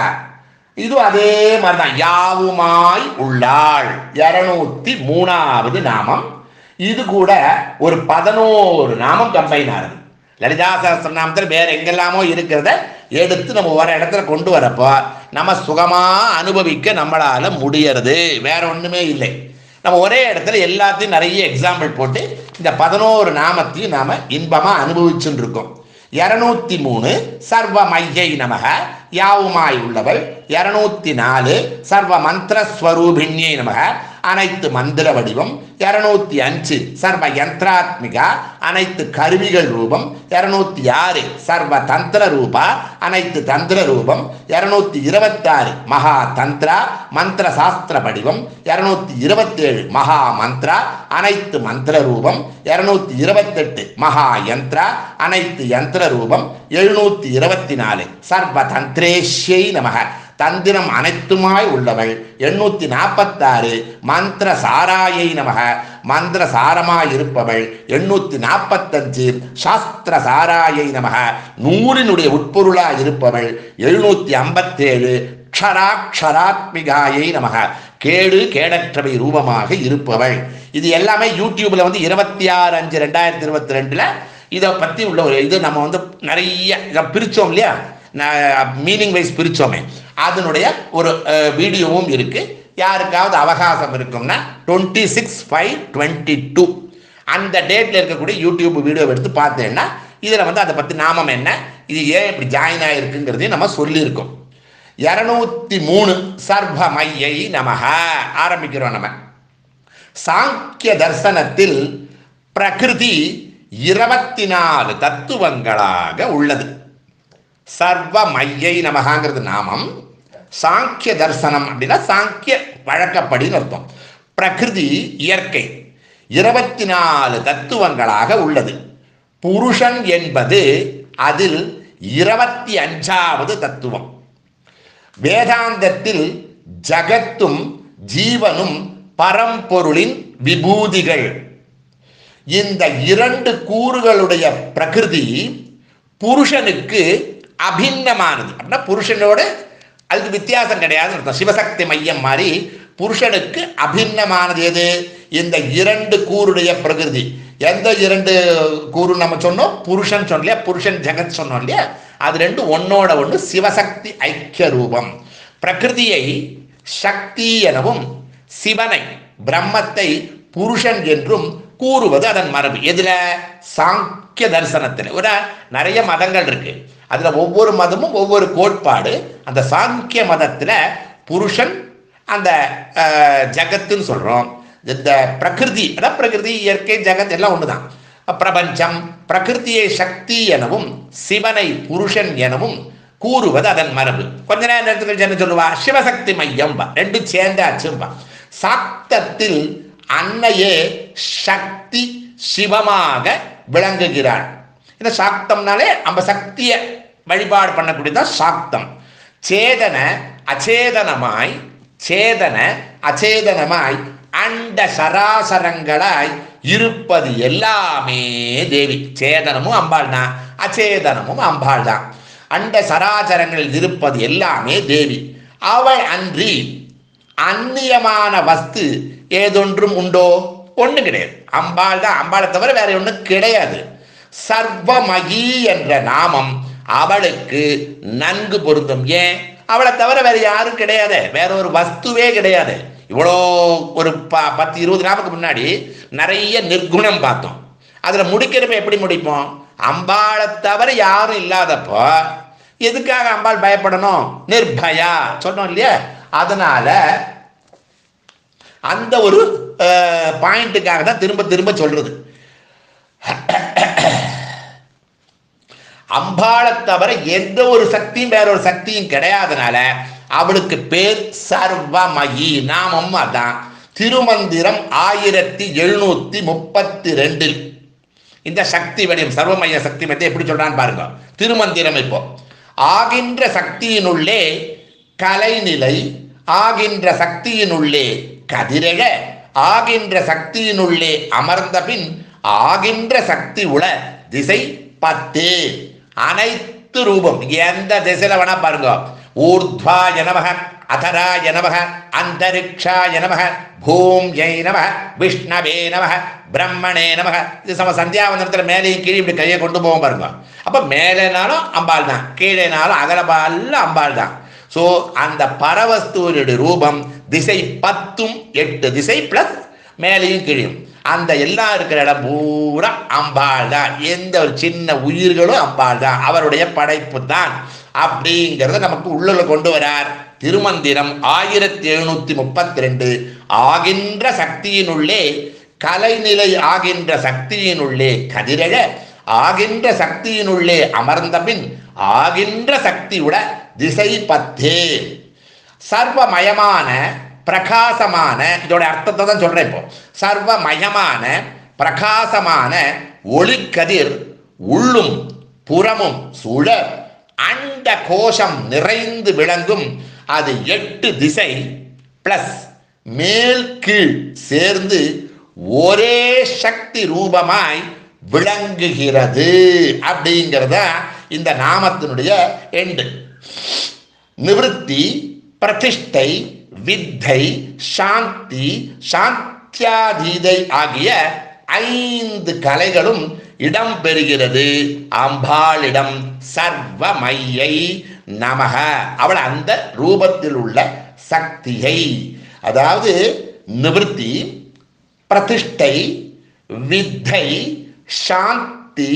இது அதே மாதிரிதான், யாவுமாய் உள்ளாள், இருநூத்தி மூணாவது நாமம். இது கூட ஒரு பதினோரு நாமம் கம்பைன் ஆகுது. லலிதா சஹஸ்ரநாமத்தில் வேற எங்கெல்லாமோ இருக்கிறத எடுத்து நம்ம ஒரு இடத்துல கொண்டு வரப்போ நம்ம சுகமா அனுபவிக்க நம்மளால முடியறது. வேற ஒண்ணுமே இல்லை. நம்ம ஒரே இடத்துல எல்லாத்தையும் நிறைய எக்ஸாம்பிள் போட்டு இந்த பதினோரு நாமத்தையும் நாம இன்பமா அனுபவிச்சுட்டு இருக்கோம். இருநூத்தி மூணு சர்வ மையை நமக, யாவுமாய் உள்ளவள். இருநூத்தி நாலு சர்வ மந்திரஸ்வரூபிணியை நமக, அனைத்து மந்திர வடிவம். இருநூத்தி அஞ்சு சர்வ யந்திராத்மிகா, அனைத்து கருவிகள் ரூபம். இருநூத்தி ஆறு சர்வ தந்திர ரூபா, அனைத்து தந்திர ரூபம். இருநூத்தி இருபத்தி ஆறு மகா தந்திரா, மந்திர சாஸ்திர வடிவம். இருநூத்தி இருபத்தி ஏழு மகா மந்திரா, அனைத்து மந்திர ரூபம். இருநூத்தி இருபத்தி எட்டு மகா யந்திரா, அனைத்து யந்திர ரூபம். எழுநூத்தி இருபத்தி நாலு சர்வ தந்திரேஷ்யை நமக, தந்திரம் அனைத்துமாய் உள்ளவள். எண்ணூத்தி நாற்பத்தி ஆறு மந்திர சாராயை நமக, மந்திர சாரமாய் இருப்பவள். எண்ணூத்தி நாற்பத்தஞ்சு சாஸ்திர சாராயை நமக, நூறினுடைய உட்பொருளாய் இருப்பவள். எழுநூத்தி ஐம்பத்தி ஏழு க்ஷராக்ஷராத்மிகாயை நமக, கேடு கேடற்றவை ரூபமாக இருப்பவள். இது எல்லாமே யூடியூப்ல வந்து இருபத்தி ஆறு அஞ்சு ரெண்டாயிரத்தி இருபத்தி ரெண்டுல இதை பத்தி உள்ள ஒரு இது நம்ம வந்து நிறைய இதை பிரிச்சோம் இல்லையா, மீனிங் வைஸ் பிரிச்சோமே, அதனுடைய ஒரு வீடியோவும் இருக்கு. யாருக்காவது அவகாசம் இருக்கும்னா twenty six five twenty two அந்த டேட்ல இருக்கக்கூடிய யூடியூப் வீடியோ எடுத்து பார்த்தேன்னா இதில் வந்து அதை பற்றி நாமம் என்ன, இது ஏன் இப்படி ஜாயின் ஆகிருக்குங்கிறதையும் நம்ம சொல்லியிருக்கோம். இருநூத்தி மூணு சர்வ மையை நமக ஆரம்பிக்கிறோம். நம்ம சாங்கிய தர்சனத்தில் பிரகிருதி இருபத்தி நாலு தத்துவங்களாக உள்ளது. சர்வ மையை நமகாங்கிறது நாமம். சாங்கிய தர்சனம் அப்படின்னா சாங்கிய வழக்கப்படின்னு அர்த்தம். பிரகிருதி இயற்கை இருபத்தி நாலு தத்துவங்களாக உள்ளது. புருஷன் என்பது அதில் இருபத்தி அஞ்சாவது தத்துவம். வேதாந்தத்தில் ஜகத்தும் ஜீவனும் பரம்பொருளின் விபூதிகள். இந்த இரண்டு கூறுகளுடைய பிரகிருதி புருஷனுக்கு அபின்னமானது. அப்படின்னா புருஷனோட அதுக்கு வித்தியாசம் கிடையாது அர்த்தம். சிவசக்தி மையம் மாதிரி புருஷனுக்கு அபின்னமானது எது, இந்த இரண்டு கூறுடைய பிரகிருதி. எந்த இரண்டு கூறு நம்ம சொன்னோம், புருஷன் சொன்னோம் இல்லையா, புருஷன் ஜெகத் சொன்னோம் இல்லையா, அது ரெண்டு ஒன்னோட ஒன்று சிவசக்தி ஐக்கிய ரூபம். பிரகிருதியை சக்தி எனவும் சிவனை பிரம்மத்தை புருஷன் என்றும் கூறுவது அதன் மரபு. எதுல, சாங்கிய தரிசனத்தில். ஒரு நிறைய மதங்கள் இருக்கு, அதுல ஒவ்வொரு மதமும் ஒவ்வொரு கோட்பாடு. அந்த சாங்கிய மதத்துல புருஷன் அந்த ஜகத்துன்னு சொல்றோம். இந்த பிரகிருதி, அதான் பிரகிருதி இயற்கை ஜகத் எல்லாம் ஒண்ணுதான். பிரபஞ்சம் பிரகிருதியை சக்தி எனவும் சிவனை புருஷன் எனவும் கூறுவது அதன் மரபு. கொஞ்ச நேரத்தில் என்ன சொல்லுவா, சிவசக்தி மையம் ரெண்டும் சேர்ந்தாச்சும்பா. சாக்தத்தில் அன்னையே சக்தி சிவமாக விளங்குகிறாள். இந்த சாக்தம்னாலே நம்ம சக்தியை வழிபாடு பண்ணக்கூடியதான் சாக்தம். சேதன அச்சேதனமாய் சேதன அச்சேதனமாய் அண்ட சராசரங்களாய் இருப்பது எல்லாமே தேவி. சேதனமும் அம்பாள் தான், அச்சேதனமும் அம்பாள் தான். அண்ட சராசரங்களில் இருப்பது எல்லாமே தேவி. அவள் அன்றி அந்நியமான வஸ்து ஏதொன்றும் உண்டோ? ஒண்ணு கிடையாது. அம்பாள் தான். அம்பாளை தவிர வேற ஒன்றும் கிடையாது. சர்வமகி என்ற நாமம் அவளுக்கு நன்கு பொருந்தும். ஏன்? அவளை தவிர வேற யாரும் கிடையாது, வேற ஒரு வஸ்துவே கிடையாது. இவ்வளோ ஒரு ப பத்து இருபது நாளுக்கு முன்னாடி நிறைய நிர்குணம் பார்த்தோம். அதில் முடிக்கிறப்ப எப்படி முடிப்போம்? அம்பாளை தவிர யாரும் இல்லாதப்போ எதுக்காக அம்பாள் பயப்படணும்? நிர்பயா சொன்னோம் இல்லையா? அதனால அந்த ஒரு பாயிண்ட்டுக்காக தான் திரும்ப திரும்ப சொல்றது. அம்பாளை தவிர எந்த ஒரு சக்தியும் வேற ஒரு சக்தியும் கிடையாதனால அவளுக்கு பேர் சர்வமகி. நாமம் அதான். திருமந்திரம் ஆயிரத்தி எழுநூத்தி முப்பத்தி ரெண்டில் இந்த சக்தி வடிவம் சர்வமய சக்தி மெத்தை எப்படி சொல்றான்னு பாருங்க. திருமந்திரம் இப்போ ஆகின்ற சக்தியினுள்ளே கலைநிலை, ஆகின்ற சக்தியினுள்ளே கதிரக, ஆகின்ற சக்தியினுள்ளே அமர்ந்த பின் ஆகின்ற சக்தி உள திசை பத்து. அனைத்து ரூபம் எந்த திசையில வேணா பாருங்க. ஊர்த்வாய நமக, அதராய நமக, அந்தரிக்ஷாய நமக, பூம்யை நமக, விஷ்ணவே நமக, பிரம்மணே நமக. இது சம சந்தியாவந்தனத்தில் மேலேயும் கீழே இப்படி கையை கொண்டு போவோம் பாருங்க. அப்போ மேலேனாலும் அம்பாள் தான், கீழேனாலும் அகலபால அம்பாள் தான். ஸோ அந்த பரவஸ்துவனுடைய ரூபம் திசை பத்தும் எட்டு திசை பிளஸ் மேலேயும் கீழையும். அந்த எல்லாம் இருக்கிற இடம் பூரா அம்பாள் தான். எந்த ஒரு சின்ன உயிர்களும் அம்பாள் தான், அவருடைய படைப்பு தான் அப்படிங்கிறத நமக்கு உள்ள கொண்டு வரார். திருமந்திரம் ஆயிரத்தி எழுநூத்தி முப்பத்தி ரெண்டு. ஆகின்ற சக்தியினுள்ளே கலைநிலை, ஆகின்ற சக்தியினுள்ளே கதிரக, ஆகின்ற சக்தியினுள்ளே அமர்ந்த பின் ஆகின்ற சக்தியுட திசை பத்து. சர்வமயமான பிரகாசமான, இதோட அர்த்தத்தை தான் சொல்றேன் இப்போ. சர்வமயமான பிரகாசமான ஒளிக்கதிர் உள்ளும் புறமும் சூழ அண்ட கோஷம் நிறைந்து விளங்கும். அது எட்டு திசை பிளஸ் மேல் கீழ் சேர்ந்து ஒரே சக்தி ரூபமாய் விளங்குகிறது அப்படிங்கிறத இந்த நாமத்தினுடைய எண்டு. நிவൃத்தி, பிரதிஷ்டை, வித்தை, சாந்தி, சாந்தியாதீதை ஆகிய ஐந்து கலைகளும் இடம் பெறுகிறது அம்பாளிடம். சர்வமையை நமக. அவள் அந்த ரூபத்தில் உள்ள சக்தியை, அதாவது நிவൃத்தி, பிரதிஷ்டை, வித்தை, சாந்தி,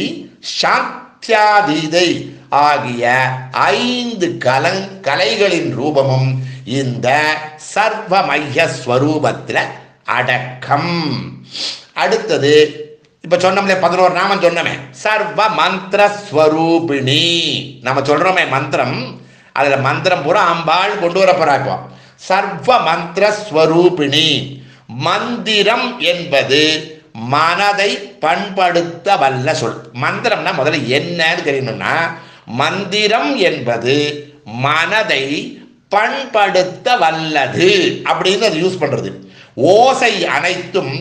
சாந்தியாதீதை ஆகிய ஐந்து கலங் கலைகளின் ரூபமும் இந்த சர்வமைய ஸ்வரூபத்தில் அடக்கம். அடுத்தது இப்ப சொன்னோம்ல, பதினோரு நாமம் சொன்னோமே. சர்வ மந்திர ஸ்வரூபிணி நம்ம சொல்றோமே மந்திரம், அதுல மந்திரம் பூரா அம்பாள் கொண்டு வர போறாங்க. சர்வ மந்திர ஸ்வரூபிணி. மந்திரம் என்பது மனதை பண்படுத்த வல்ல சொல். மந்திரம்னா முதல்ல என்னன்னு தெரியணும்னா, மந்திரம் என்பது மனதை பண்படுத்த வல்லது அப்படின்னு அது யூஸ் பண்றது. ஓசை அனைத்தும்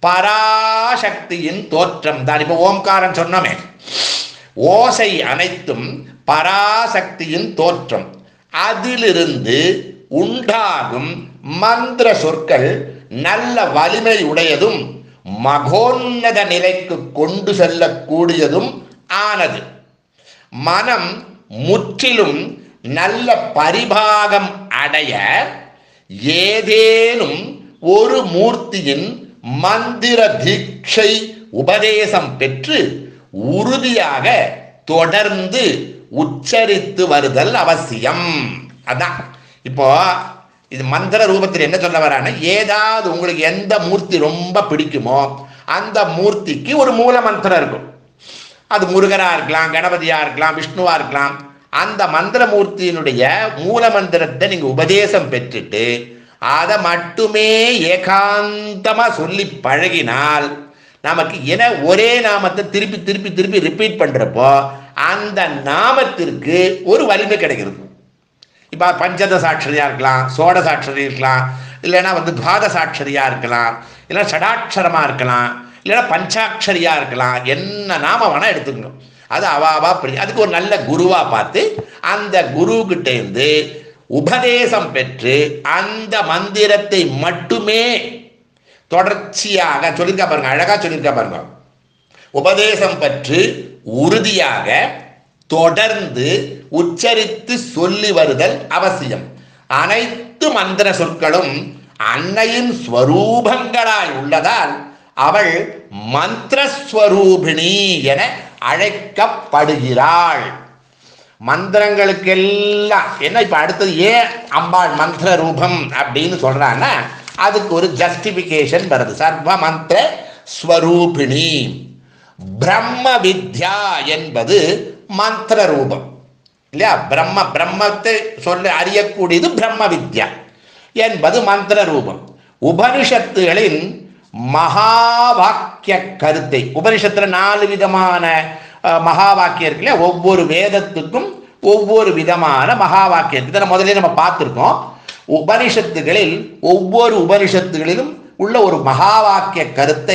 பராசக்தியின் தோற்றம் தான். இப்போ ஓம்காரம் சொன்னோமே, ஓசை அனைத்தும் பராசக்தியின் தோற்றம். அதிலிருந்து உண்டாகும் மந்திர சொற்கள் நல்ல வலிமை உடையதும் மகோன்னத நிலைக்கு கொண்டு செல்லக்கூடியதும் ஆனது. மனம் முற்றிலும் நல்ல பரிபாகம் அடைய ஏதேனும் ஒரு மூர்த்தியின் மந்திர தீட்சை உபதேசம் பெற்று உறுதியாக தொடர்ந்து உச்சரித்து வருதல் அவசியம். அதான் இப்போ இது மந்திர ரூபத்தில் என்ன சொல்ல வரான, ஏதாவது உங்களுக்கு எந்த மூர்த்தி ரொம்ப பிடிக்குமோ அந்த மூர்த்திக்கு ஒரு மூல மந்திரம் இருக்கும். அது முருகனா இருக்கலாம், கணபதியா இருக்கலாம், விஷ்ணுவா இருக்கலாம். அந்த மந்திர மூர்த்தியினுடைய மூல மந்திரத்தை நீங்க உபதேசம் பெற்றுட்டு அதை மட்டுமே ஏகாந்தமா சொல்லி பழகினால் நமக்கு என ஒரே நாமத்தை திருப்பி திருப்பி திருப்பி ரிப்பீட் பண்றப்போ அந்த நாமத்திற்கு ஒரு வலிமை கிடைக்கிறது. இப்போ பஞ்சத சாட்சரியா இருக்கலாம், சோட சாட்சரி இருக்கலாம், இல்லைன்னா வந்து துவாதசாட்சரியாக இருக்கலாம், இல்லைன்னா ஷடாட்சரமாக இருக்கலாம், இல்லைன்னா பஞ்சாட்சரியாக இருக்கலாம், என்ன நாம வேணால் எடுத்துக்கணும். அது அவாவா பிரி அதுக்கு ஒரு நல்ல குருவாக பார்த்து அந்த குருக்கிட்டேருந்து உபதேசம் பெற்று அந்த மந்திரத்தை மட்டுமே தொடர்ச்சியாக சொல்லியிருக்கா பாருங்க, அழகாக சொல்லியிருக்கா பாருங்க. உபதேசம் பெற்று உறுதியாக தொடர்ந்து உச்சரித்து சொல்லி வருதல் அவசியம். அனைத்து மந்திர சொற்களும் அன்னையின் ஸ்வரூபங்களாய் உள்ளதால் அவள் மந்திரஸ்வரூபிணி என அழைக்கப்படுகிறாள். மந்திரங்களுக்கெல்லாம் என்ன இப்ப அடுத்தது ஏன் அம்பாள் மந்திர ரூபம் அப்படின்னு சொல்றான்னா அதுக்கு ஒரு ஜஸ்டிபிகேஷன் வருது. சர்வ மந்திர ஸ்வரூபிணி. பிரம்ம வித்யா என்பது மந்திர ரூபம் இல்லையா? பிரம்ம பிரம்மத்தை சொல்ல அறியக்கூடியது பிரம்ம வித்யா என்பது மந்திர ரூபம். உபனிஷத்துகளின் மகா வாக்கிய கருத்தை, உபனிஷத்துல நாலு விதமான மகா வாக்கியம் இருக்கு இல்லையா? ஒவ்வொரு வேதத்துக்கும் ஒவ்வொரு விதமான மகா வாக்கியம் இதை முதலே நம்ம பார்த்துருக்கோம். உபனிஷத்துகளில் ஒவ்வொரு உபனிஷத்துகளிலும் உள்ள ஒரு மகா வாக்கிய கருத்தை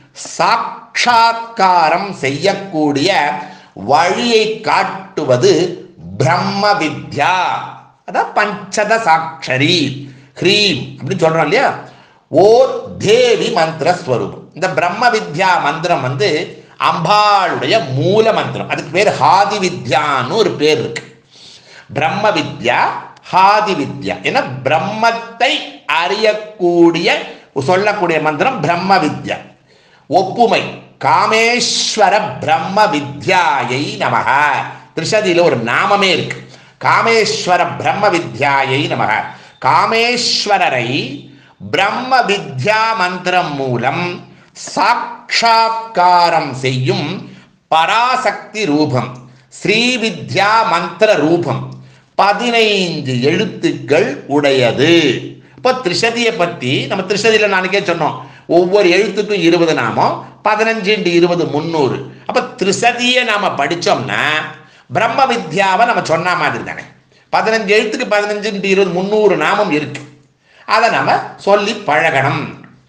சாட்சாத்காரம் செய்யக்கூடிய வழியை காட்டுவது பிரம்ம வித்யா. அதான் பஞ்சத சாட்சரி ஹ்ரீம் அப்படின்னு சொல்றோம் இல்லையா? ஓர் தேவி மந்திர ஸ்வரூபம். இந்த பிரம்ம வித்யா மந்திரம் வந்து அம்பாளுடைய மூல மந்திரம். அதுக்கு பேர் ஹாதி வித்யான்னு ஒரு பேர் இருக்கு. பிரம்ம வித்யா ஹாதி வித்யா. ஏன்னா பிரம்மத்தை அறியக்கூடிய சொல்லக்கூடிய மந்திரம் பிரம்ம வித்யா. ஒப்புமை காமேஸ்வர பிரம்ம வித்யாயை நமக. திரிசதியில ஒரு நாமமே இருக்கு, காமேஸ்வர பிரம்ம வித்யாயை நமக. காமேஸ்வரரை பிரம்ம வித்யா மந்திரம் மூலம் சாட்சாத்காரம் செய்யும் பராசக்தி ரூபம் ஸ்ரீவித்யா மந்திர ரூபம் பதினைந்து எழுத்துக்கள் உடையது. இப்போ திரிசதியை பற்றி நம்ம திரிசதியில் நாளைக்கே சொன்னோம், ஒவ்வொரு எழுத்துக்கும் இருபது நாமம், பதினஞ்சு இன்ட்டு இருபது முந்நூறு. அப்போ திரிசதியை நாம படித்தோம்னா பிரம்ம வித்யாவை நம்ம சொன்ன மாதிரி தானே. பதினஞ்சு எழுத்துக்கு பதினஞ்சு இன்ட்டு இருபது முந்நூறு நாமம் இருக்கு. அதை நம்ம சொல்லி பழகணும்.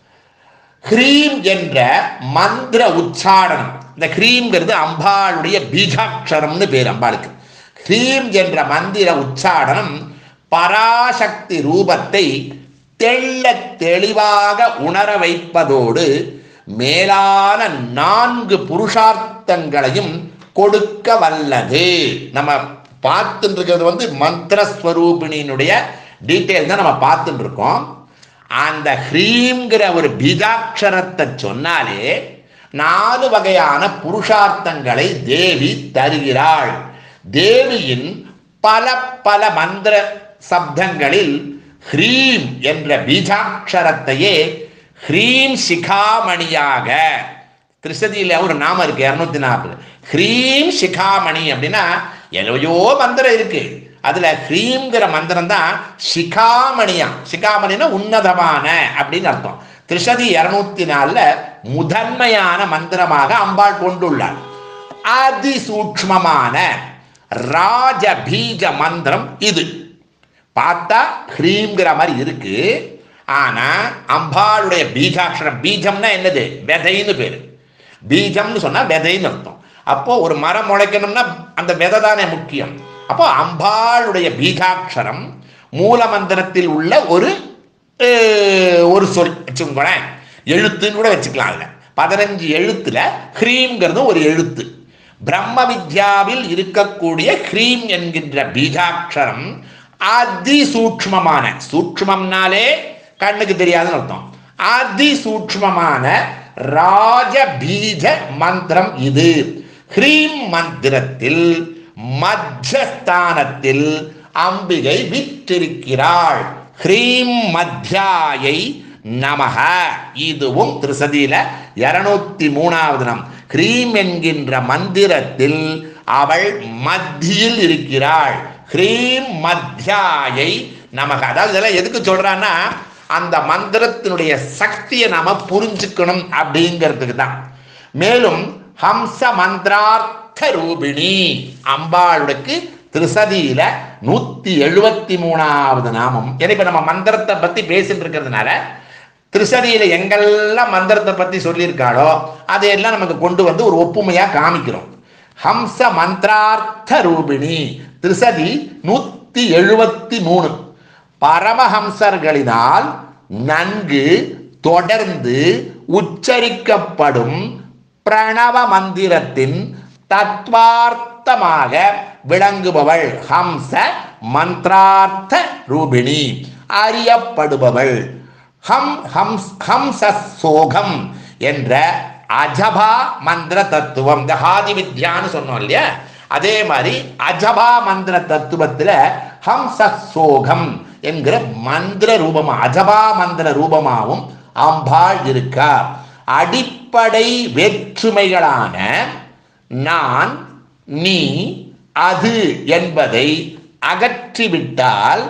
ஹ்ரீம் என்ற மந்திர உச்சாரணம், இந்த ஹ்ரீம்ங்கிறது அம்பாளுடைய பீஜாட்சரம்னு பேர் அம்பாளுக்கு. ஹ்ரீம் என்ற மந்திர உச்சாரணம் பராசக்தி ரூபத்தை தெள்ள தெளிவாக உணர வைப்பதோடு மேலான நான்கு புருஷார்த்தங்களையும் கொடுக்க வல்லது. நம்ம பார்த்துட்டு இருக்கிறது வந்து மந்திரஸ்வரூபிணியினுடைய டீட்டெயில் தான் நம்ம பார்த்துட்டு இருக்கோம். அந்த ஹ்ரீம்ங்கிற ஒரு பீஜாட்சரத்தை சொன்னாலே நாலு வகையான புருஷார்த்தங்களை தேவி தருகிறாள். தேவியின் பல பல மந்திர சப்தங்களில் ஹ்ரீம் என்ற பீஜாட்சரத்தையே ஹ்ரீம் சிகாமணியாக, திரிசதியில ஒரு நாமம் இருக்கு இருநூத்தி நாற்பது, ஹ்ரீம் சிகாமணி அப்படின்னா எவ்வளோ மந்திரம் இருக்கு, அதுல ஹ்ரீம்ங்கிற மந்திரம் தான் சிகாமணியா. சிகாமணினா உன்னதமான அப்படின்னு அர்த்தம். திரிசதி இருநூத்தி நாலுல முதன்மையான மந்திரமாக அம்பாள் கொண்டுள்ளார். அதி சூக்ஷ்மமான ராஜ பீஜ மந்திரம் இது. பார்த்தா ஹ்ரீம்ங்கிற மாதிரி இருக்கு, ஆனா அம்பாளுடைய பீஜாட்சரம், பீஜம்னா என்னது? விதைன்னு பேரு. பீஜம்னு சொன்னா விதைன்னு அர்த்தம். அப்போ ஒரு மரம் முளைக்கணும்னா அந்த விதை தானே முக்கியம். அப்போ அம்பாளுடைய பீஜாட்சரம் மூல மந்திரத்தில் உள்ள ஒரு ஒரு சொல் வச்சுக்கோங்களேன், எழுத்துன்னு கூட வச்சுக்கலாம். அதுல பதினஞ்சு எழுத்துல ஹ்ரீம்ங்கிறது ஒரு எழுத்து. பிரம்ம வித்யாவில் இருக்கக்கூடிய ஹ்ரீம் என்கின்ற பீஜாட்சரம் அதி சூக்ஷ்மமான, சூக்ஷ்மம்னாலே கண்ணுக்கு தெரியாதுன்னு அர்த்தம், அதி சூக்ஷ்மமான ராஜ பீஜ மந்திரம் இது. ஹ்ரீம் மந்திரத்தில் மத்தியஸ்தானத்தில் அம்பிகை விற்றிருக்கிறாள். ஹ்ரீம் மத்யாயை நமக. இதுவும் திரிசதியில இருநூத்தி மூணாவது நம். ஹ்ரீம் என்கின்ற மந்திரத்தில் அவள் மத்தியில் இருக்கிறாள். ஹ்ரீம் மத்யாயை நமக. அதாவது இதெல்லாம் எதுக்கு சொல்றான்னா அந்த மந்திரத்தினுடைய சக்தியை நாம புரிஞ்சுக்கணும் அப்படிங்கிறதுக்கு தான். மேலும் ஹம்ச மந்திரார்த்த ரூபிணி, அம்பாளுக்கு திரிசதியில நூத்தி எழுபத்தி மூணாவது நாமம். ஏன்னா இப்ப நம்ம மந்திரத்தை பத்தி பேசிட்டு இருக்கிறதுனால திரிசதியில எங்கெல்லாம் மந்திரத்தை பத்தி சொல்லியிருக்காளோ அதையெல்லாம் நமக்கு கொண்டு வந்து ஒரு ஒப்புமையா காமிக்கிறோம். ஹம்ச மந்திரார்த்த ரூபிணி திரிசதி நூத்தி எழுபத்தி மூணு. பரமஹம்சர்களினால் நன்கு தொடர்ந்து உச்சரிக்கப்படும் பிரணவ மந்திரத்தின் தத்வார்த்தமாக விளங்குபவள் ஹம்ச மந்திரார்த்த ரூபிணி, அறியப்படுபவள். ஹம் ஹம்ஸ் ஹம்ச சோகம் என்ற அஜபா மந்திர தத்துவம், இந்த ஹாதி வித்யான்னு சொன்னோம் இல்லையா, அதே மாதிரி அஜபா மந்திர தத்துவத்தில் ஹம்ச சோகம் என்கிற மந்திர ரூபமா, அஜபா மந்திர ரூபமாவும் அம்பாள் இருக்கா. அடிப்படை வேற்றுமைகளான நான், நீ, அது என்பதை அகற்றிவிட்டால்,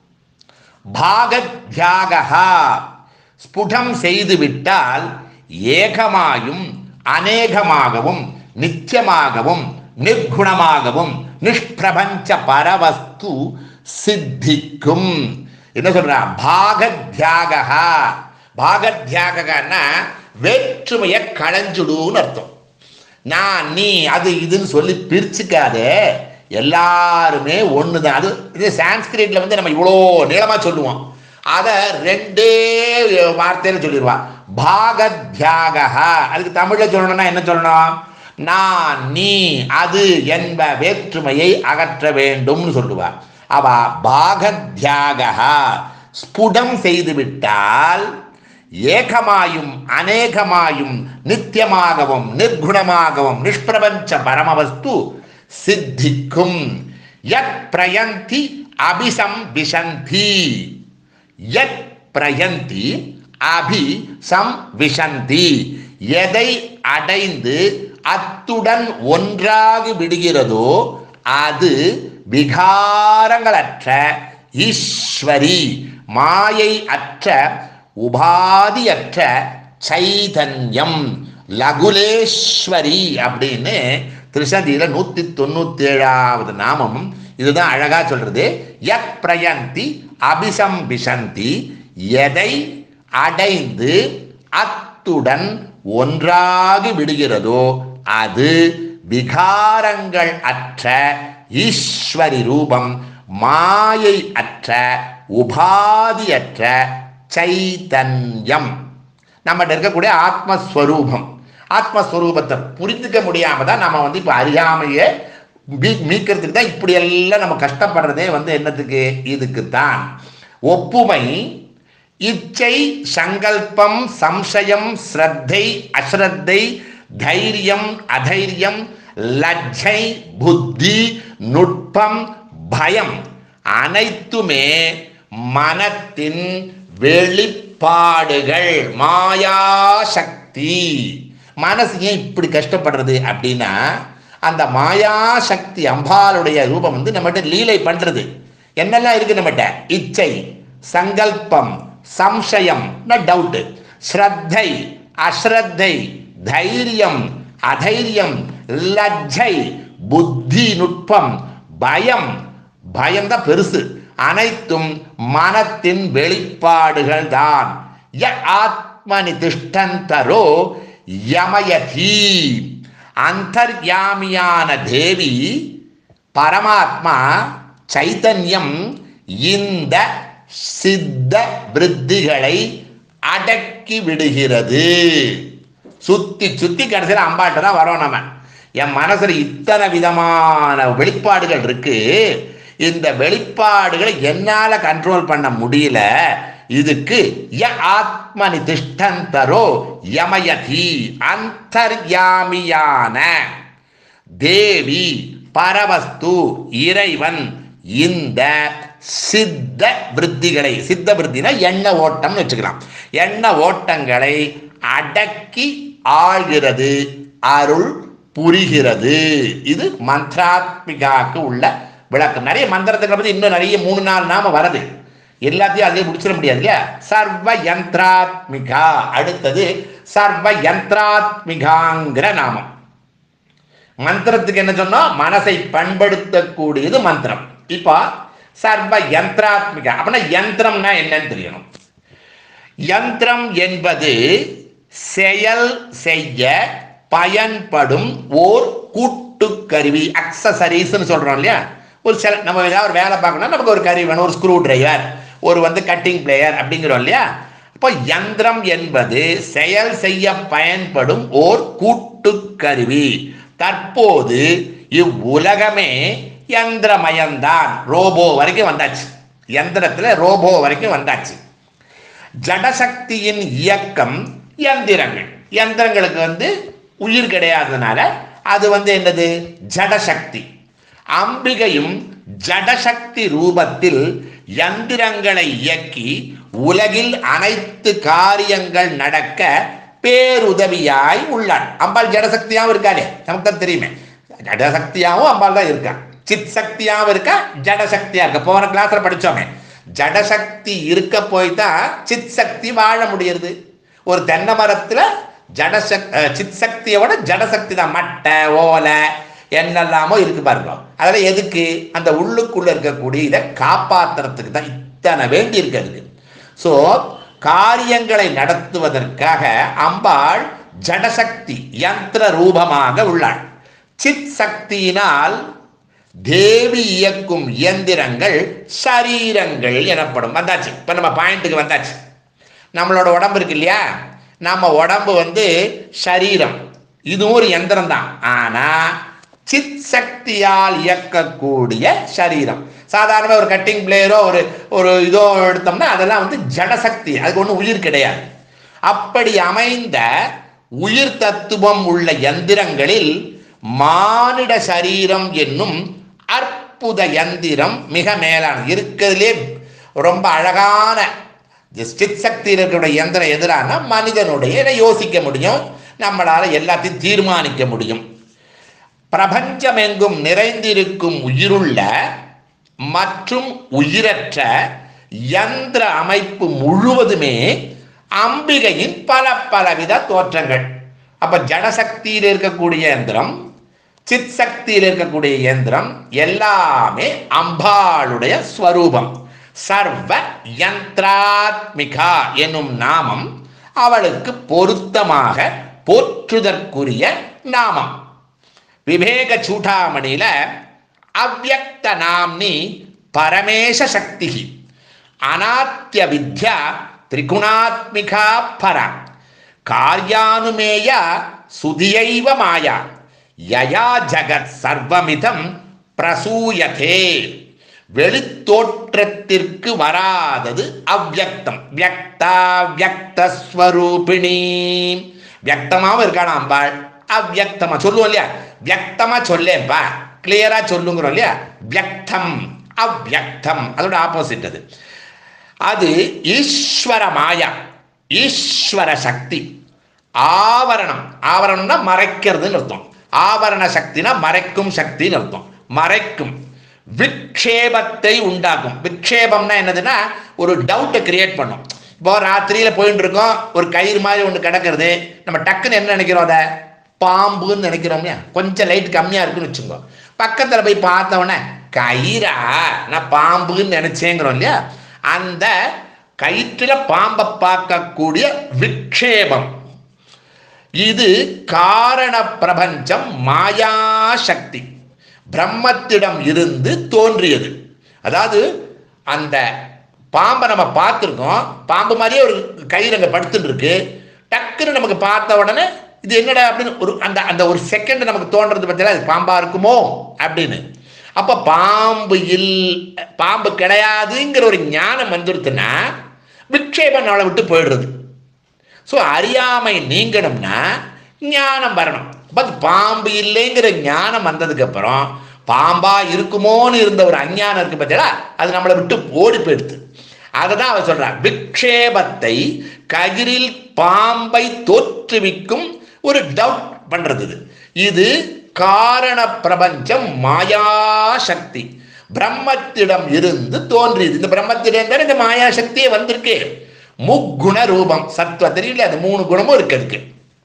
பாகத்யாகா ஸ்புடம் செய்துவிட்டால், ஏகமாயும் அநேகமாகவும் நித்தியமாகவும் நிர்குணமாகவும் நிஷ்பிரபஞ்ச பரவஸ்து சித்திக்கும். என்ன சொல்ற? பாகத்யாகா. பாகத்யாகன்னா வேற்றுமையை களைஞ்சுடுன்னு அர்த்தம். நான், நீ, அது இதுன்னு சொல்லி பிரிச்சுக்காதே, எல்லாருமே ஒண்ணுதான். அது இது சான்ஸ்கிரிட்ல வந்து நம்ம இவ்வளோ நீளமா சொல்லுவோம், அதை ரெண்டே வார்த்தையில சொல்லிடுவா, பாகத்யாகா. அதுக்கு தமிழ்ல சொல்லணும்னா என்ன சொல்லணும்? நான், நீ, அது என்ப வேற்றுமையை அகற்ற வேண்டும்னு சொல்லுவா. அவ பாகத்யாகா ஸ்புடம் செய்துவிட்டால், ஏகமாயும் அநேகமாயும் நித்தியமாகவும் நிர்குணமாகவும் நிஷ்பிரபஞ்ச பரமவஸ்து சித்திக்கும். யத் பிரயந்தி அபிசம் விஷந்தி. யத் பிரயந்தி அபிசம் விஷந்தி. எதை அடைந்து அத்துடன் ஒன்றாகி விடுகிறதோ அது விகாரங்களற்ற ஈஸ்வரி, மாயை அற்ற உபாதியற்ற சைதன்யம், லகுலேஸ்வரி அப்படின்னு திரிசதியில நூத்தி தொண்ணூத்தி ஏழாவது நாமம் இதுதான் அழகா சொல்றது. யத் பிரயந்தி அபிசம் விஷந்தி, எதை அடைந்து அத்துடன் ஒன்றாகி விடுகிறதோ அது விகாரங்கள் அற்ற ஈஸ்வரி ரூபம், மாயை அற்ற உபாதியற்ற சைதன்யம். நம்மகிட்ட இருக்கக்கூடிய ஆத்மஸ்வரூபம். ஆத்மஸ்வரூபத்தை புரிந்துக்க முடியாம தான் நம்ம வந்து இப்ப அறியாமையே மீக்கிறதுக்கு தான் இப்படி எல்லாம் நம்ம கஷ்டப்படுறதே வந்து என்னத்துக்கு? இதுக்குத்தான். ஒப்புமை இச்சை, சங்கல்பம், சம்சயம், ஸ்ரத்தை, அஸ்ரத்தை, தைரியம், அதைரியம், லஜ்ஜை, புத்தி, நுட்பம், பயம் அனைத்துமே மனத்தின் வெளிப்பாடுகள், மாயாசக்தி. மனசு ஏன் இப்படி கஷ்டப்படுறது அப்படின்னா, அந்த மாயாசக்தி அம்பாளுடைய ரூபம் வந்து நம்மகிட்ட லீலை பண்றது. என்னெல்லாம் இருக்கு நம்மகிட்ட? இச்சை, சங்கல்பம், சம்சயம், டவுட், ஸ்ரத்தை, அஸ்ரத்தை, தைரியம், அதைரியம், லஜ்ஜை, புத்தி, நுட்பம், பயம். பயம் தான் பெருசு. அனைத்தும் மனத்தின் வெளிப்பாடுகள் தான். ய ஆத்மனி திஷ்டந்தரோ யமயதி. அந்தர்யாமியான தேவி பரமாத்மா சைத்தன்யம் இந்த சித்த விருத்திகளை அடக்கி விடுகிறது. சுத்தி சுத்தி கடைசியில் அம்பாட்ட தான் வரோம் நம்ம. என் மனசுல இத்தனை விதமான வெளிப்பாடுகள் இருக்கு, இந்த வெளிப்பாடுகளை என்னால கண்ட்ரோல் பண்ண முடியல. இதுக்கு ய ஆத்மனி திஷ்டந்தரோ யமயதி, அந்தர்யாமியான தேவி பரவஸ்து இறைவன் இந்த சித்த விருத்திகளை, சித்த விருத்தினா எண்ண ஓட்டம் வச்சுக்கலாம், எண்ண ஓட்டங்களை அடக்கி ஆள்கிறது, அருள் புரிகிறது. இது மந்திராத்மிகாக்கு உள்ள விளக்கம். நிறைய மந்திரத்துக்கு பத்தி இன்னும் நிறைய மூணு நாலு நாம வருது, எல்லாத்தையும் அதே முடிச்சிட முடியாது இல்லையா? சர்வ யந்திராத்மிகா. அடுத்தது சர்வ யந்திராத்மிகாங்கிற நாமம். மந்திரத்துக்கு என்ன சொன்னோம்? மனசை பண்படுத்தக்கூடியது மந்திரம். இப்போ சர்வ யந்திராத்மிகா அப்படின்னா யந்திரம்னா என்னன்னு தெரியணும். யந்திரம் என்பது செயல் செய்ய பயன்படும் ஓர் கூட்டு கருவி. அக்சசரிஸ்ன்னு சொல்றோம் இல்லையா? ஒரு சில நம்ம ஏதாவது ஒரு வேலை பார்க்கணும்னா நமக்கு ஒரு கருவி வேணும். ஒரு ஸ்க்ரூ டிரைவர், ஒரு வந்து கட்டிங் பிளேயர் அப்படிங்கிறோம் இல்லையா? அப்போ யந்திரம் என்பது செயல் செய்ய பயன்படும் ஓர் கூட்டு கருவி. தற்போது இவ்வுலகமே யந்திரமயம்தான். ரோபோ வரைக்கும் வந்தாச்சு. யந்திரத்தில் ரோபோ வரைக்கும் வந்தாச்சு. ஜடசக்தியின் இயக்கம் யந்திரங்கள். யந்திரங்களுக்கு வந்து உயிர் கிடையாததுனால அது வந்து என்னது? ஜடசக்தி. அம்பிகையும் ஜடசக்தி ரூபத்தில் யந்திரங்களை இயக்கி உலகில் அனைத்து காரியங்கள் நடக்க பேருதவியாய் உள்ளாள். அம்பாள் ஜடசக்தியாகவும் இருக்காளே, நமக்கு தான் தெரியுமே. ஜடசக்தியாகவும் அம்பாள் தான் இருக்கா, சித் சக்தியாகவும் இருக்கா, ஜடசக்தியா இருக்க. போன கிளாஸ்ல படிச்சோமே, ஜடசக்தி இருக்க போய்தான் சித் சக்தி வாழ முடியுது. ஒரு தென்னை மரத்துல ஜடசக் சித் சக்தியை விட ஜடசக்தி தான். மட்டை, ஓலை, என்னெல்லாமோ இருக்கு பாருங்க. அதில் எதுக்கு? அந்த உள்ளுக்குள்ள இருக்கக்கூடிய இதை காப்பாற்றுறதுக்கு தான் இத்தனை வேண்டி இருக்கிறது. ஸோ காரியங்களை நடத்துவதற்காக அம்பாள் ஜடசக்தி யந்திர ரூபமாக உள்ளாள். சித் சக்தியினால் தேவி இயக்கும் இயந்திரங்கள் சரீரங்கள் எனப்படும். வந்தாச்சு. இப்போ நம்ம பாயிண்ட்டுக்கு வந்தாச்சு. நம்மளோட உடம்பு இருக்கு இல்லையா? நம்ம உடம்பு வந்து சரீரம், இதுவும் ஒரு யந்திரம் தான். ஆனால் சித் சக்தியால் இயக்கக்கூடிய சரீரம். சாதாரணமாக ஒரு கட்டிங் பிளேயரோ ஒரு ஒரு இதோ எடுத்தோம்னா அதெல்லாம் வந்து ஜடசக்தி, அதுக்கு ஒன்றும் உயிர் கிடையாது. அப்படி அமைந்த உயிர் தத்துவம் உள்ள யந்திரங்களில் மானிட சரீரம் என்னும் அற்புத யந்திரம் மிக மேலான இருக்கிறதுலே ரொம்ப அழகான சித் சக்தியில் இருக்கக்கூடிய யந்திரம் எதிரான மனிதனுடைய யோசிக்க முடியும், நம்மளால் எல்லாத்தையும் தீர்மானிக்க முடியும். பிரபஞ்சமெங்கும் நிறைந்திருக்கும் உயிருள்ள மற்றும் உயிரற்ற யந்திர அமைப்பு முழுவதுமே அம்பிகையின் பல பலவித தோற்றங்கள். அப்ப ஜடசக்தியில் இருக்கக்கூடிய யந்திரம், சித் சக்தியில் இருக்கக்கூடிய யந்திரம் எல்லாமே அம்பாளுடைய ஸ்வரூபம். சர்வ யந்திராத்மிகா என்னும் நாமம் அவளுக்கு பொருத்தமாக போற்றுதற்குரிய நாமம். விவேக சூடாமணியில அவ்யக்த நாம்னி பரமேச சக்தி அநாத்ய வித்யா திரிகுணாத்மிகா பரா கார்யானுமேய சுதியைவ மாயா யயா ஜகத் சர்வமிதம் பிரசூயதே. வெளித்தோற்றத்திற்கு வராதது அவ்யக்தம். வியக்தா வியக்தஸ்வரூபிணி. வியக்தமாவும் இருக்கானா அம்பாள், அவ்யக்தமா சொல்லுவோம் இல்லையா? வியக்தமா சொல்லேப்பா, கிளியரா சொல்லுங்கிறோம் இல்லையா? வியக்தம் அவ்யக்தம், அதோட ஆப்போசிட் அது. அது ஈஸ்வர மாயா, ஈஸ்வர சக்தி. ஆவரணம், ஆவரணம்னா மறைக்கிறதுன்னு அர்த்தம். ஆவரண சக்தினா மறைக்கும் சக்தின்னு அர்த்தம். மறைக்கும். விக்ஷேபத்தை உண்டாக்கும். விக்ஷேபம்னா என்னதுன்னா ஒரு டவுட்டை கிரியேட் பண்ணும். இப்போ ராத்திரியில் போயிட்டு இருக்கோம், ஒரு கயிறு மாதிரி ஒன்று கிடக்கிறது, நம்ம டக்குன்னு என்ன நினைக்கிறோம்? அதை பாம்புன்னு நினைக்கிறோம் இல்லையா? கொஞ்சம் லைட் கம்மியாக இருக்குன்னு வச்சுக்கோ, பக்கத்தில் போய் பார்த்தவொடனே கயிறா நான் பாம்புன்னு நினைச்சேங்கிறோம் இல்லையா? அந்த கயிற்றில் பாம்பை பார்க்கக்கூடிய விக்ஷேபம். இது காரண பிரபஞ்சம் மாயாசக்தி, பிரம்மத்திடம் இருந்து தோன்றியது. அதாவது அந்த பாம்பை நம்ம பார்த்துருக்கோம், பாம்பு மாதிரியே ஒரு கயிறு அங்கே படுத்துட்டு இருக்கு. டக்குன்னு நமக்கு பார்த்த உடனே இது என்னடா அப்படின்னு ஒரு அந்த அந்த ஒரு செகண்ட் நமக்கு தோன்றது பார்த்தீங்களா, அது பாம்பா இருக்குமோ அப்படின்னு. அப்போ பாம்பு இல் பாம்பு கிடையாதுங்கிற ஒரு ஞானம் வந்துடுதுன்னா விக்ஷேபம் நம்மளை விட்டு போயிடுறது. ஸோ அறியாமை நீங்கணும்னா ஞானம் வரணும். பட் பாம்பு இல்லைங்கிற ஞானம் வந்ததுக்கப்புறம் பாம்பா இருக்குமோன்னு இருந்த ஒரு அஞ்ஞானம் இருக்கு பார்த்தீங்களா, அது நம்மளை விட்டு ஓடி போயிடுது. அதை தான் அவர் சொல்றார், விக்ஷேபத்தை கயிறில் பாம்பை தோற்றுவிக்கும் ஒரு டவுட் பண்றது. இது காரண பிரபஞ்சம் மாயாசக்தி, பிரம்மத்திடம் இருந்து தோன்றியது. இந்த பிரம்மத்திடம் தான் இந்த மாயாசக்தியே வந்திருக்கு. முக்குண ரூபம், சத்வ தெரியல, அது மூணு குணமும் இருக்கு அதுக்கு.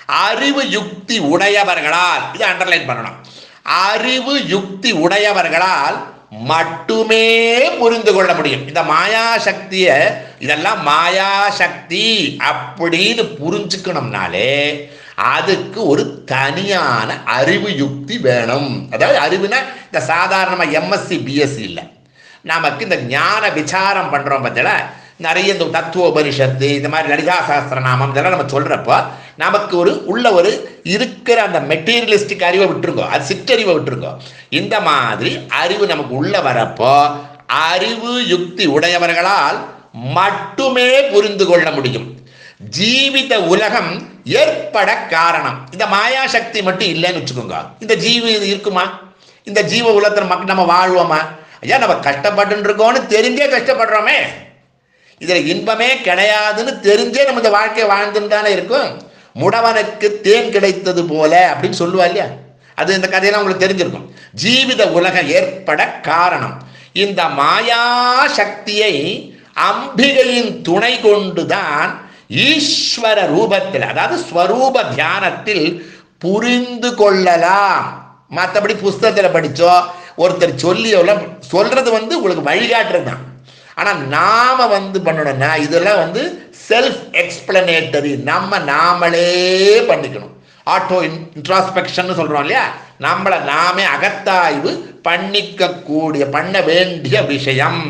அறிவு யுக்தி உடையவர்களால், இதை அண்டர்லைன் பண்ணணும், அறிவு யுக்தி உடையவர்களால் மட்டுமே புரிந்து கொள்ள முடியும். இந்த மாயா சக்தியை, இதெல்லாம் மாயா சக்தி அப்படின்னு புரிஞ்சுக்கணும்னாலே அதுக்கு ஒரு தனியான அறிவு யுக்தி வேணும். அதாவது அறிவுனா இந்த சாதாரணமாக எம்எஸ்சி பிஎஸ்சி இல்லை, நமக்கு இந்த ஞான விசாரம் பண்ணுறோம் பார்த்தீங்களா, நிறைய இந்த தத்துவோபனிஷத்து இந்த மாதிரி லலிதா சஹஸ்ரநாமம் இதெல்லாம் நம்ம சொல்கிறப்போ நமக்கு ஒரு உள்ள ஒரு இருக்கிற அந்த மெட்டீரியலிஸ்டிக் அறிவை விட்டுருங்கோ, அது சிற்றறிவை விட்டுருங்கோ. இந்த மாதிரி அறிவு நமக்கு உள்ள வரப்போ அறிவு யுக்தி உடையவர்களால் மட்டுமே புரிந்து கொள்ள முடியும். ஜீவித உலகம் ஏற்பட காரணம் இந்த மாயா சக்தி மட்டும் இல்லைன்னு வச்சுக்கோங்க. இந்த ஜீவி இருக்குமா? இந்த ஜீவ உலகத்தில் மக்கள் நம்ம வாழ்வோமா? ஐயா, நம்ம கஷ்டப்பட்டு இருக்கோம்னு தெரிஞ்சே கஷ்டப்படுறோமே, இதில் இன்பமே கிடையாதுன்னு தெரிஞ்சே நம்ம இந்த வாழ்க்கையை வாழ்ந்துன்னு தானே இருக்கும். முடவனுக்கு தேன் கிடைத்தது போல அப்படின்னு சொல்லுவா இல்லையா, அது இந்த கதையெல்லாம் உங்களுக்கு தெரிஞ்சிருக்கும். ஜீவித உலகம் ஏற்பட காரணம் இந்த மாயா சக்தியை அம்பிகையின் துணை கொண்டுதான் ஈஸ்வர ரூபத்தில், அதாவது ஸ்வரூப தியானத்தில் புரிந்து கொள்ளலாம். மற்றபடி புஸ்தகத்தில் படித்தோ ஒருத்தர் சொல்லி சொல்றது வந்து உங்களுக்கு வழிகாட்டுறது தான். ஆனால் நாம வந்து பண்ணணும்னா இதெல்லாம் வந்து செல்ஃப் எக்ஸ்பிளனேட்டரி, நம்ம நாமளே பண்ணிக்கணும். ஆட்டோ இன்ட்ராஸ்பெக்ஷன் சொல்றோம் இல்லையா, நம்மளை நாமே அகத்தாய்வு பண்ணிக்க கூடிய பண்ண வேண்டிய விஷயம்.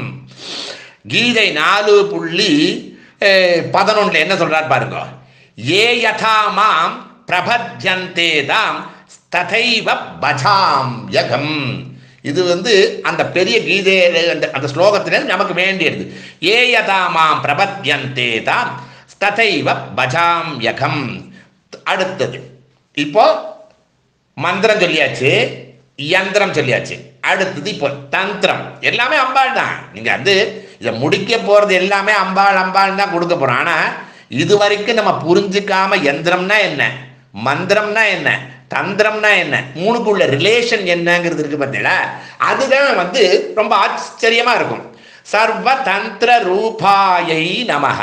கீதை நாலு புள்ளி பதினொன்றுல என்ன சொல்றார் பாருங்க, ஏ யதா மாம் பிரபத்யந்தே தாம் ததைவ பஜாம் யகம். இது வந்து அந்த பெரிய கீதை அந்த ஸ்லோகத்திலிருந்து நமக்கு வேண்டியது. ஏ யதா மாம் பிரபத்யந்தே தாம் ததைவ பஜாம் யகம். அடுத்தது இப்போ மந்திரம் சொல்லியாச்சு, யந்திரம் சொல்லியாச்சு. அடுத்தது இப்போ தந்திரம். எல்லாமே அம்பாள் தான். நீங்க வந்து இதை முடிக்க போறது எல்லாமே அம்பாள் அம்பாள் தான் கொடுக்க போறோம். ஆனா இது வரைக்கும் நம்ம புரிஞ்சுக்காம யந்திரம்னா என்ன, மந்திரம்னா என்ன, தந்திரம்னா என்ன, மூணுக்குள்ள ரிலேஷன் என்னங்கிறது இருக்கு பார்த்தீங்களா, அதுதான் வந்து ரொம்ப ஆச்சரியமா இருக்கும். சர்வ தந்திர ரூபாயை நமஹ.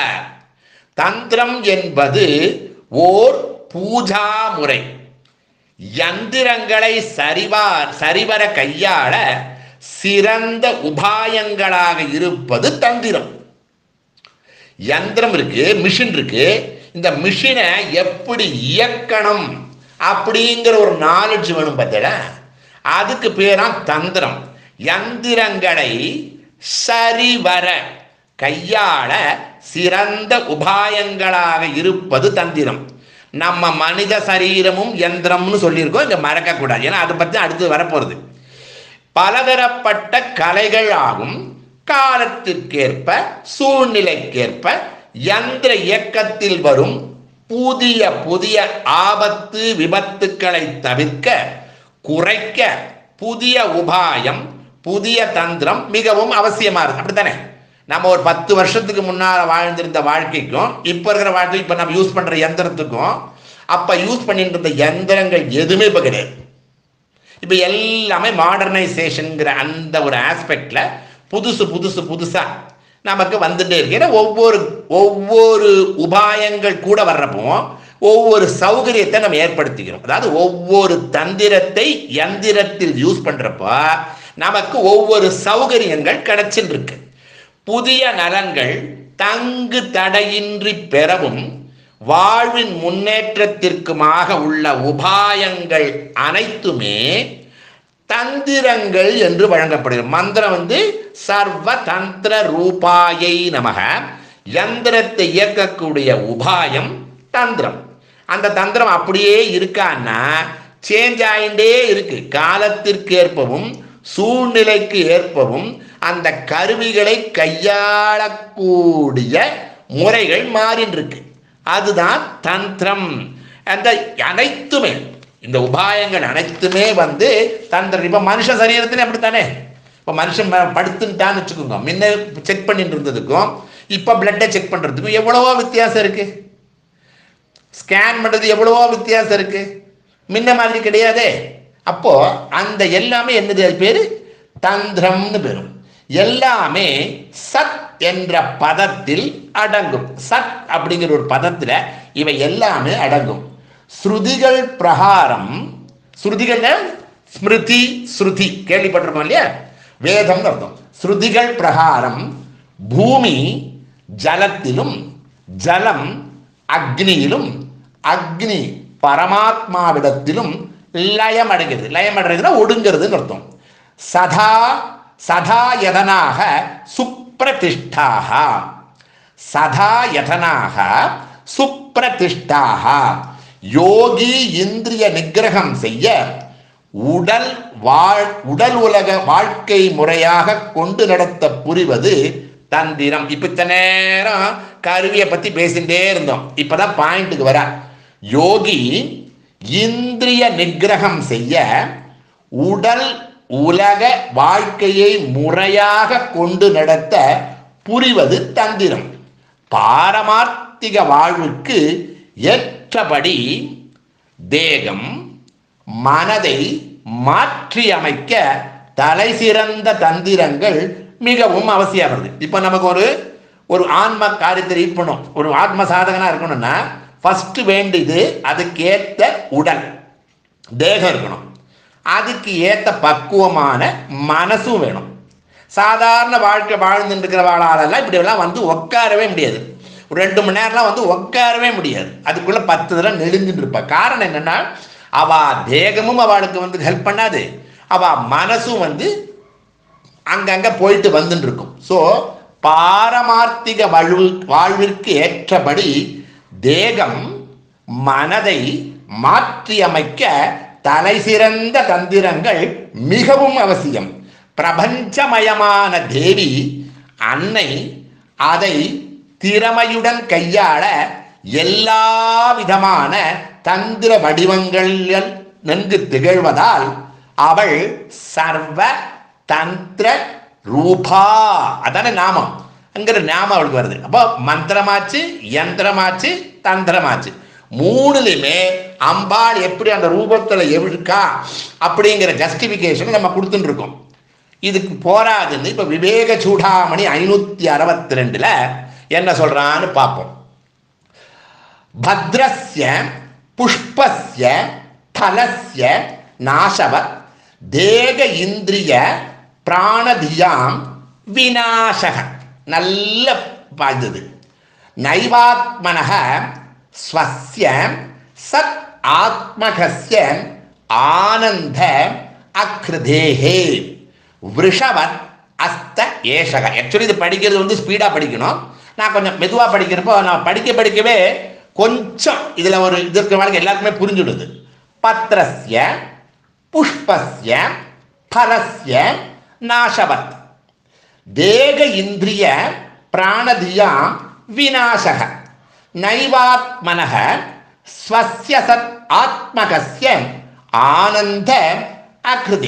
தந்திரம் என்பது ஓர் பூஜா முறை. யந்திரங்களை சரிவார் சரிவர கையாள சிறந்த உபாயங்களாக இருப்பது தந்திரம். யந்திரம் இருக்கு, மிஷின் இருக்கு. இந்த மிஷினை எப்படி இயக்கணும் அப்படிங்கிற ஒரு நாலேஜ் வேணும் பார்த்தீங்களா, அதுக்கு பேரா தந்திரம். யந்திரங்களை சரிவர கையாள சிறந்த உபாயங்களாக இருப்பது தந்திரம். நம்ம மனித சரீரமும் யந்திரம்னு சொல்லியிருக்கோம், இங்க மறக்க கூடாது. ஏன்னா அதை பத்தி அடுத்து வரப்போறது. பலதரப்பட்ட கலைகள் ஆகும். காலத்திற்கேற்ப சூழ்நிலைக்கேற்ப யந்திர இயக்கத்தில் வரும் புதிய புதிய ஆபத்து விபத்துக்களை தவிர்க்க குறைக்க புதிய உபாயம் புதிய தந்திரம் மிகவும் அவசியமா இருக்கு. அப்படித்தானே? நம்ம ஒரு பத்து வருஷத்துக்கு முன்னால் வாழ்ந்திருந்த வாழ்க்கைக்கும் இப்போ இருக்கிற வாழ்க்கை, இப்போ நம்ம யூஸ் பண்ற யந்திரத்துக்கும் அப்ப யூஸ் பண்ணிட்டு இருந்த யந்திரங்கள் எதுவுமே இப்போ கிடையாது. இப்போ எல்லாமே மாடர்னைசேஷன்ங்கிற அந்த ஒரு ஆஸ்பெக்ட்ல புதுசு புதுசு புதுசா நமக்கு வந்துட்டே இருக்கு. ஏன்னா ஒவ்வொரு ஒவ்வொரு உபாயங்கள் கூட வர்றப்போ ஒவ்வொரு சௌகரியத்தை நம்ம ஏற்படுத்திக்கிறோம். அதாவது ஒவ்வொரு தந்திரத்தை யந்திரத்தில் யூஸ் பண்றப்போ நமக்கு ஒவ்வொரு சௌகரியங்கள் கிடைச்சிட்டு இருக்கு. புதிய நலன்கள் தங்கு தடையின்றி பெறவும் வாழ்வின் முன்னேற்றத்திற்குமாக உள்ள உபாயங்கள் அனைத்துமே தந்திரங்கள் என்று வழங்கப்படுகிறது. மந்திரம் வந்து சர்வ தந்திர ரூபாயை நமக. யந்திரத்தை இயக்கக்கூடிய உபாயம் தந்திரம். அந்த தந்திரம் அப்படியே இருக்கான்னா சேஞ்ச் ஆகிட்டே இருக்கு. காலத்திற்கு ஏற்பவும் சூழ்நிலைக்கு ஏற்பவும் அந்த கருவிகளை கையாளக்கூடிய முறைகள் மாறின்னு இருக்கு. அதுதான் தந்திரம். அந்த அனைத்துமே இந்த உபாயங்கள் அனைத்துமே வந்து தந்திரம். இப்போ மனுஷ சரீரத்திலே அப்படித்தானே? இப்போ மனுஷன் படுத்துட்டான்னு வச்சுக்கோங்க, முன்ன செக் பண்ணிட்டு இருந்ததுக்கும் இப்போ பிளட்டை செக் பண்ணுறதுக்கும் எவ்வளவோ வித்தியாசம் இருக்கு. ஸ்கேன் பண்ணுறது எவ்வளவோ வித்தியாசம் இருக்கு. முன்ன மாதிரி கிடையாதே. அப்போ அந்த எல்லாமே என்னது, அது பேரு தந்திரம்னு பேரும். எல்லாமே சத் என்ற பதத்தில் அடங்கும். சத் அப்படிங்கிற ஒரு பதத்தில் இவை எல்லாமே அடங்கும். ஸ்ருதிகள் பிரகாரம், ஸ்ருதிகள் ஸ்மிருதி ஸ்ருதி கேள்விப்பட்டிருக்கோம் இல்லையா, வேதம் அர்த்தம். ஸ்ருதிகள் பிரகாரம் பூமி ஜலத்திலும், ஜலம் அக்னியிலும், அக்னி பரமாத்மாவிடத்திலும் லயம் அடைகிறது. லயம் அடைகிறதுனா ஒடுங்கிறதுன்னு அர்த்தம். சதா சதா யதனாக சுப்ரதிஷ்டாக, சதா யதனாக சுப்ரதிஷ்டாக யோகி இந்திரிய நிகிரகம் செய்ய உடல் வாழ் உடல் உலக வாழ்க்கை முறையாக கொண்டு நடத்த புரிவது தந்திரம். இப்ப இத்தனை நேரம் கருவியை பத்தி பேசிட்டே இருந்தோம். இப்பதான் பாயிண்ட்டுக்கு வர. யோகி இந்திரிய நிகிரகம் செய்ய உடல் உலக வாழ்க்கையை முறையாக கொண்டு நடத்த புரிவது தந்திரம். பாரமார்த்திக வாழ்வுக்கு ஏற்றபடி தேகம் மனதை மாற்றி அமைக்க தலை சிறந்த தந்திரங்கள் மிகவும் அவசியமானது. இப்போ நமக்கு ஒரு ஒரு ஆன்ம காரியத்தை ரீட் பண்ணும், ஒரு ஆத்ம சாதகனா இருக்கணும்னா ஃபர்ஸ்ட் வேண்டியது அதுக்கேற்ற உடல் தேகம் இருக்கணும், அதுக்கு ஏற்ற பக்குவமான மனசும் வேணும். சாதாரண வாழ்க்கை வாழ்ந்துட்டு இருக்கிறவாளாலெல்லாம் இப்படி எல்லாம் வந்து உட்காரவே முடியாது. ஒரு ரெண்டு மணி நேரம்லாம் வந்து உட்காரவே முடியாது. அதுக்குள்ள பத்து தடவை நெளிஞ்சுட்டு இருப்பா. காரணம் என்னன்னா, அவ தேகமும் அவளுக்கு வந்து ஹெல்ப் பண்ணாது, அவ மனசும் வந்து அங்கங்க போயிட்டு வந்துட்டு இருக்கும். ஸோ பாரமார்த்திக வாழ்வு வாழ்விற்கு ஏற்றபடி தேகம் மனதை மாற்றி அமைக்க தலை சிறந்த தந்திரங்கள் மிகவும் அவசியம். பிரபஞ்சமயமான தேவி அன்னை அதை திறமையுடன் கையாள எல்லா விதமான தந்திர வடிவங்கள் நன்கு திகழ்வதால் அவள் சர்வ தந்திர ரூபா, அதான நாமம். அங்கிற நாமம் அவளுக்கு வருது. அப்போ மந்திரமாச்சு, யந்திரமாச்சு, தந்திரமாச்சு. மூணுலையுமே அம்பாள் எப்படி அந்த ரூபத்தில் இருக்கா அப்படிங்கிற ஜஸ்டிஃபிகேஷன் நம்ம கொடுத்துட்டு இருக்கோம். இதுக்கு போராதுன்னு இப்போ விவேக சூடாமணி ஐநூற்றி அறுபத்தி ரெண்டுல என்ன சொல்றான்னு பார்ப்போம். பத்ரஸ்ய புஷ்பஸ்ய தலஸ்ய நாசவத் தேக இந்திரிய பிராணதியாம் விநாசக. நல்ல பாய்ந்தது. நைவாத்மனக ஸ்வஸ்ய சத் ஆத்மகஸ்ய ஆனந்த அக்ருதேஹே விருஷவத் அஸ்த ஏஷக. ஆக்சுவலி இது படிக்கிறது வந்து ஸ்பீடாக படிக்கணும். நான் கொஞ்சம் மெதுவாக படிக்கிறப்போ நான் படிக்க படிக்கவே கொஞ்சம் இதில் ஒரு இது இருக்கிற வாழ்க்கை எல்லாருக்குமே புரிஞ்சுடுது. பத்ரஸ்ய புஷ்பஸ்ய பலஸ்ய நாசவத் தேக இந்திரிய பிராணதியாம் விநாசக நைவாத்மனக ஸ்வஸ்ய சத் ஆத்மகஸ்ய ஆனந்த அக்ருதி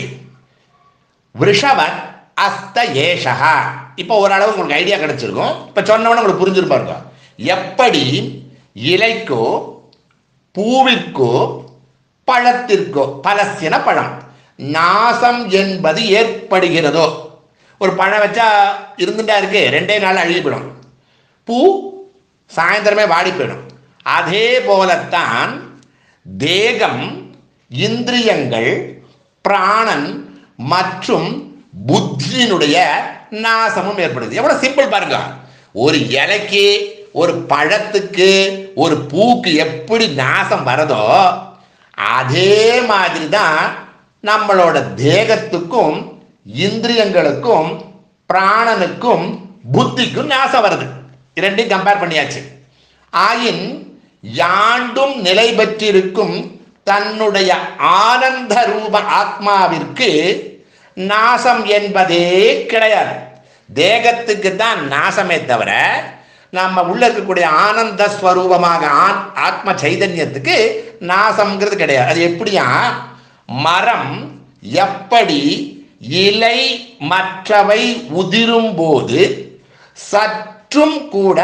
விருஷவத் அஸ்த ஏஷக. இப்போ ஓரளவு உங்களுக்கு ஐடியா கிடைச்சிருக்கும். இப்போ சொன்னவொன்னே உங்களுக்கு புரிஞ்சிருப்பாருங்க. எப்படி இலைக்கோ பூவிற்கோ பழத்திற்கோ, பலசின பழம், நாசம் என்பது ஏற்படுகிறதோ. ஒரு பழம் வச்சா இருந்துட்டா இருக்கு, ரெண்டே நாள் அழுகி போயிடும். பூ சாயந்தரமே வாடி போயிடும். அதே போலத்தான் தேகம், இந்திரியங்கள், பிராணன் மற்றும் புத்தியினுடைய நாசமும் ஏற்படுது. எவ்வளவு சிம்பிள் பாருங்க. ஒரு இலைக்கு, ஒரு பழத்துக்கு, ஒரு பூக்கு எப்படி நாசம் வரதோ அதே மாதிரி தான் நம்மளோட தேகத்துக்கும், இந்திரியங்களுக்கும், பிராணனுக்கும், புத்திக்கும் நாசம் வருது. இரண்டையும் கம்பேர் பண்ணியாச்சு. ஆயின் யாண்டும் நிலை பெற்றிருக்கும் தன்னுடைய ஆனந்த ரூப ஆத்மாவிற்கு நாசம் என்பதே கிடையாது. தேகத்துக்கு தான் நாசமே தவிர நம்ம உள்ள இருக்கக்கூடிய ஆனந்த ஸ்வரூபமாக ஆத்ம சைதன்யத்துக்கு நாசம்ங்கிறது கிடையாது. அது எப்படியா, மரம் எப்படி இலை மற்றவை உதிரும் போது சற்றும் கூட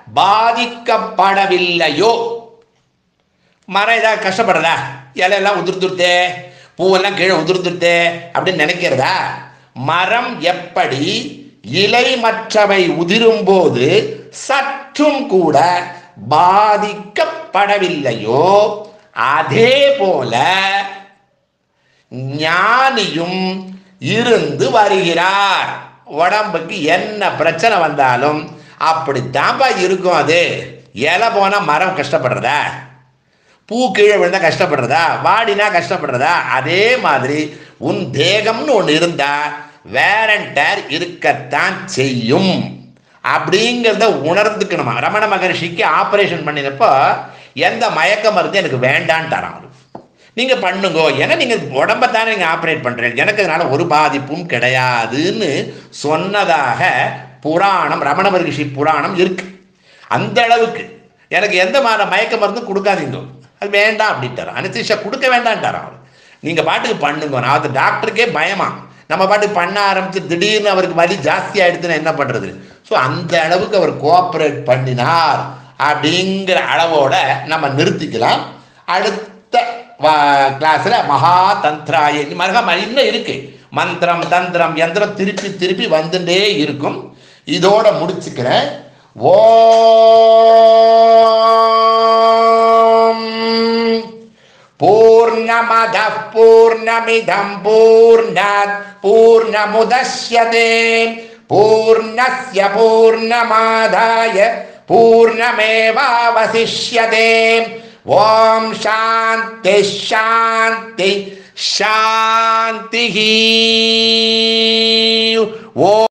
பாதிக்கப்படவில்லையோ. மரம் ஏதாவது கஷ்டப்படுறதா, இலையெல்லாம் உதிர்ந்துருத்தே, பூவெல்லாம் கீழே உதிர்ந்துருத்தே அப்படின்னு நினைக்கிறதா? மரம் எப்படி இலை மற்றவை உதிரும் போது சற்றும் கூட பாதிக்கப்படவில்லையோ அதே போல ஞானியும் இருந்து வருகிறார். உடம்புக்கு என்ன பிரச்சனை வந்தாலும் அப்படித்தான்ப்பா இருக்கும். அது இலை போனா மரம் கஷ்டப்படுறதா, பூ கீழே விழுந்தா கஷ்டப்படுறதா, வாடினா கஷ்டப்படுறதா? அதே மாதிரி உன் தேகம்னு ஒன்று இருந்தா வேரண்டர் இருக்கத்தான் செய்யும் அப்படிங்கிறத உணர்ந்துக்கணுமா. ரமண மகரிஷிக்கு ஆப்ரேஷன் பண்ணினப்போ எந்த மயக்க மருந்து எனக்கு வேண்டான்ட்டாராம். நீங்கள் பண்ணுங்கோ, ஏன்னா நீங்கள் உடம்பை தானே நீங்கள் ஆப்ரேட் பண்ணுறீங்க, எனக்கு அதனால் ஒரு பாதிப்பும் கிடையாதுன்னு சொன்னதாக புராணம், ரமண மகரிஷி புராணம் இருக்கு. அந்த அளவுக்கு எனக்கு எந்த மாதிரி மயக்க மருந்து கொடுக்காதீங்க, அது வேண்டாம் அப்படின்ட்டாராம். அனஸ்தீசியா கொடுக்க வேண்டான்ட்டாராம் அவர். நீங்கள் பாட்டுக்கு பண்ணுங்க. நான் அது டாக்டருக்கே பயமா, நம்ம பாட்டுக்கு பண்ண ஆரம்பித்து திடீர்னு அவருக்கு வலி ஜாஸ்தி ஆகிடுதுன்னு என்ன பண்ணுறது? ஸோ அந்த அளவுக்கு அவர் கோஆப்ரேட் பண்ணினார் அப்படிங்கிற அளவோட நம்ம நிறுத்திக்கலாம். அடுத்த கிளாஸில் மகா தந்திராய மருகம் இன்னும் இருக்கு. மந்திரம் தந்திரம் யந்திரம் திருப்பி திருப்பி வந்துட்டே இருக்கும். இதோட முடிச்சுக்கிறேன். ஓம் பூர்ணமதః பூர்ணமிதம் பூர்ணாத் பூர்ணமுதச்யதே பூர்ணஸ்ய பூர்ணமாதாய பூர்ணமேவாவசிஷ்யதே. ஓம் சாந்தி சாந்தி சாந்தி. ஓ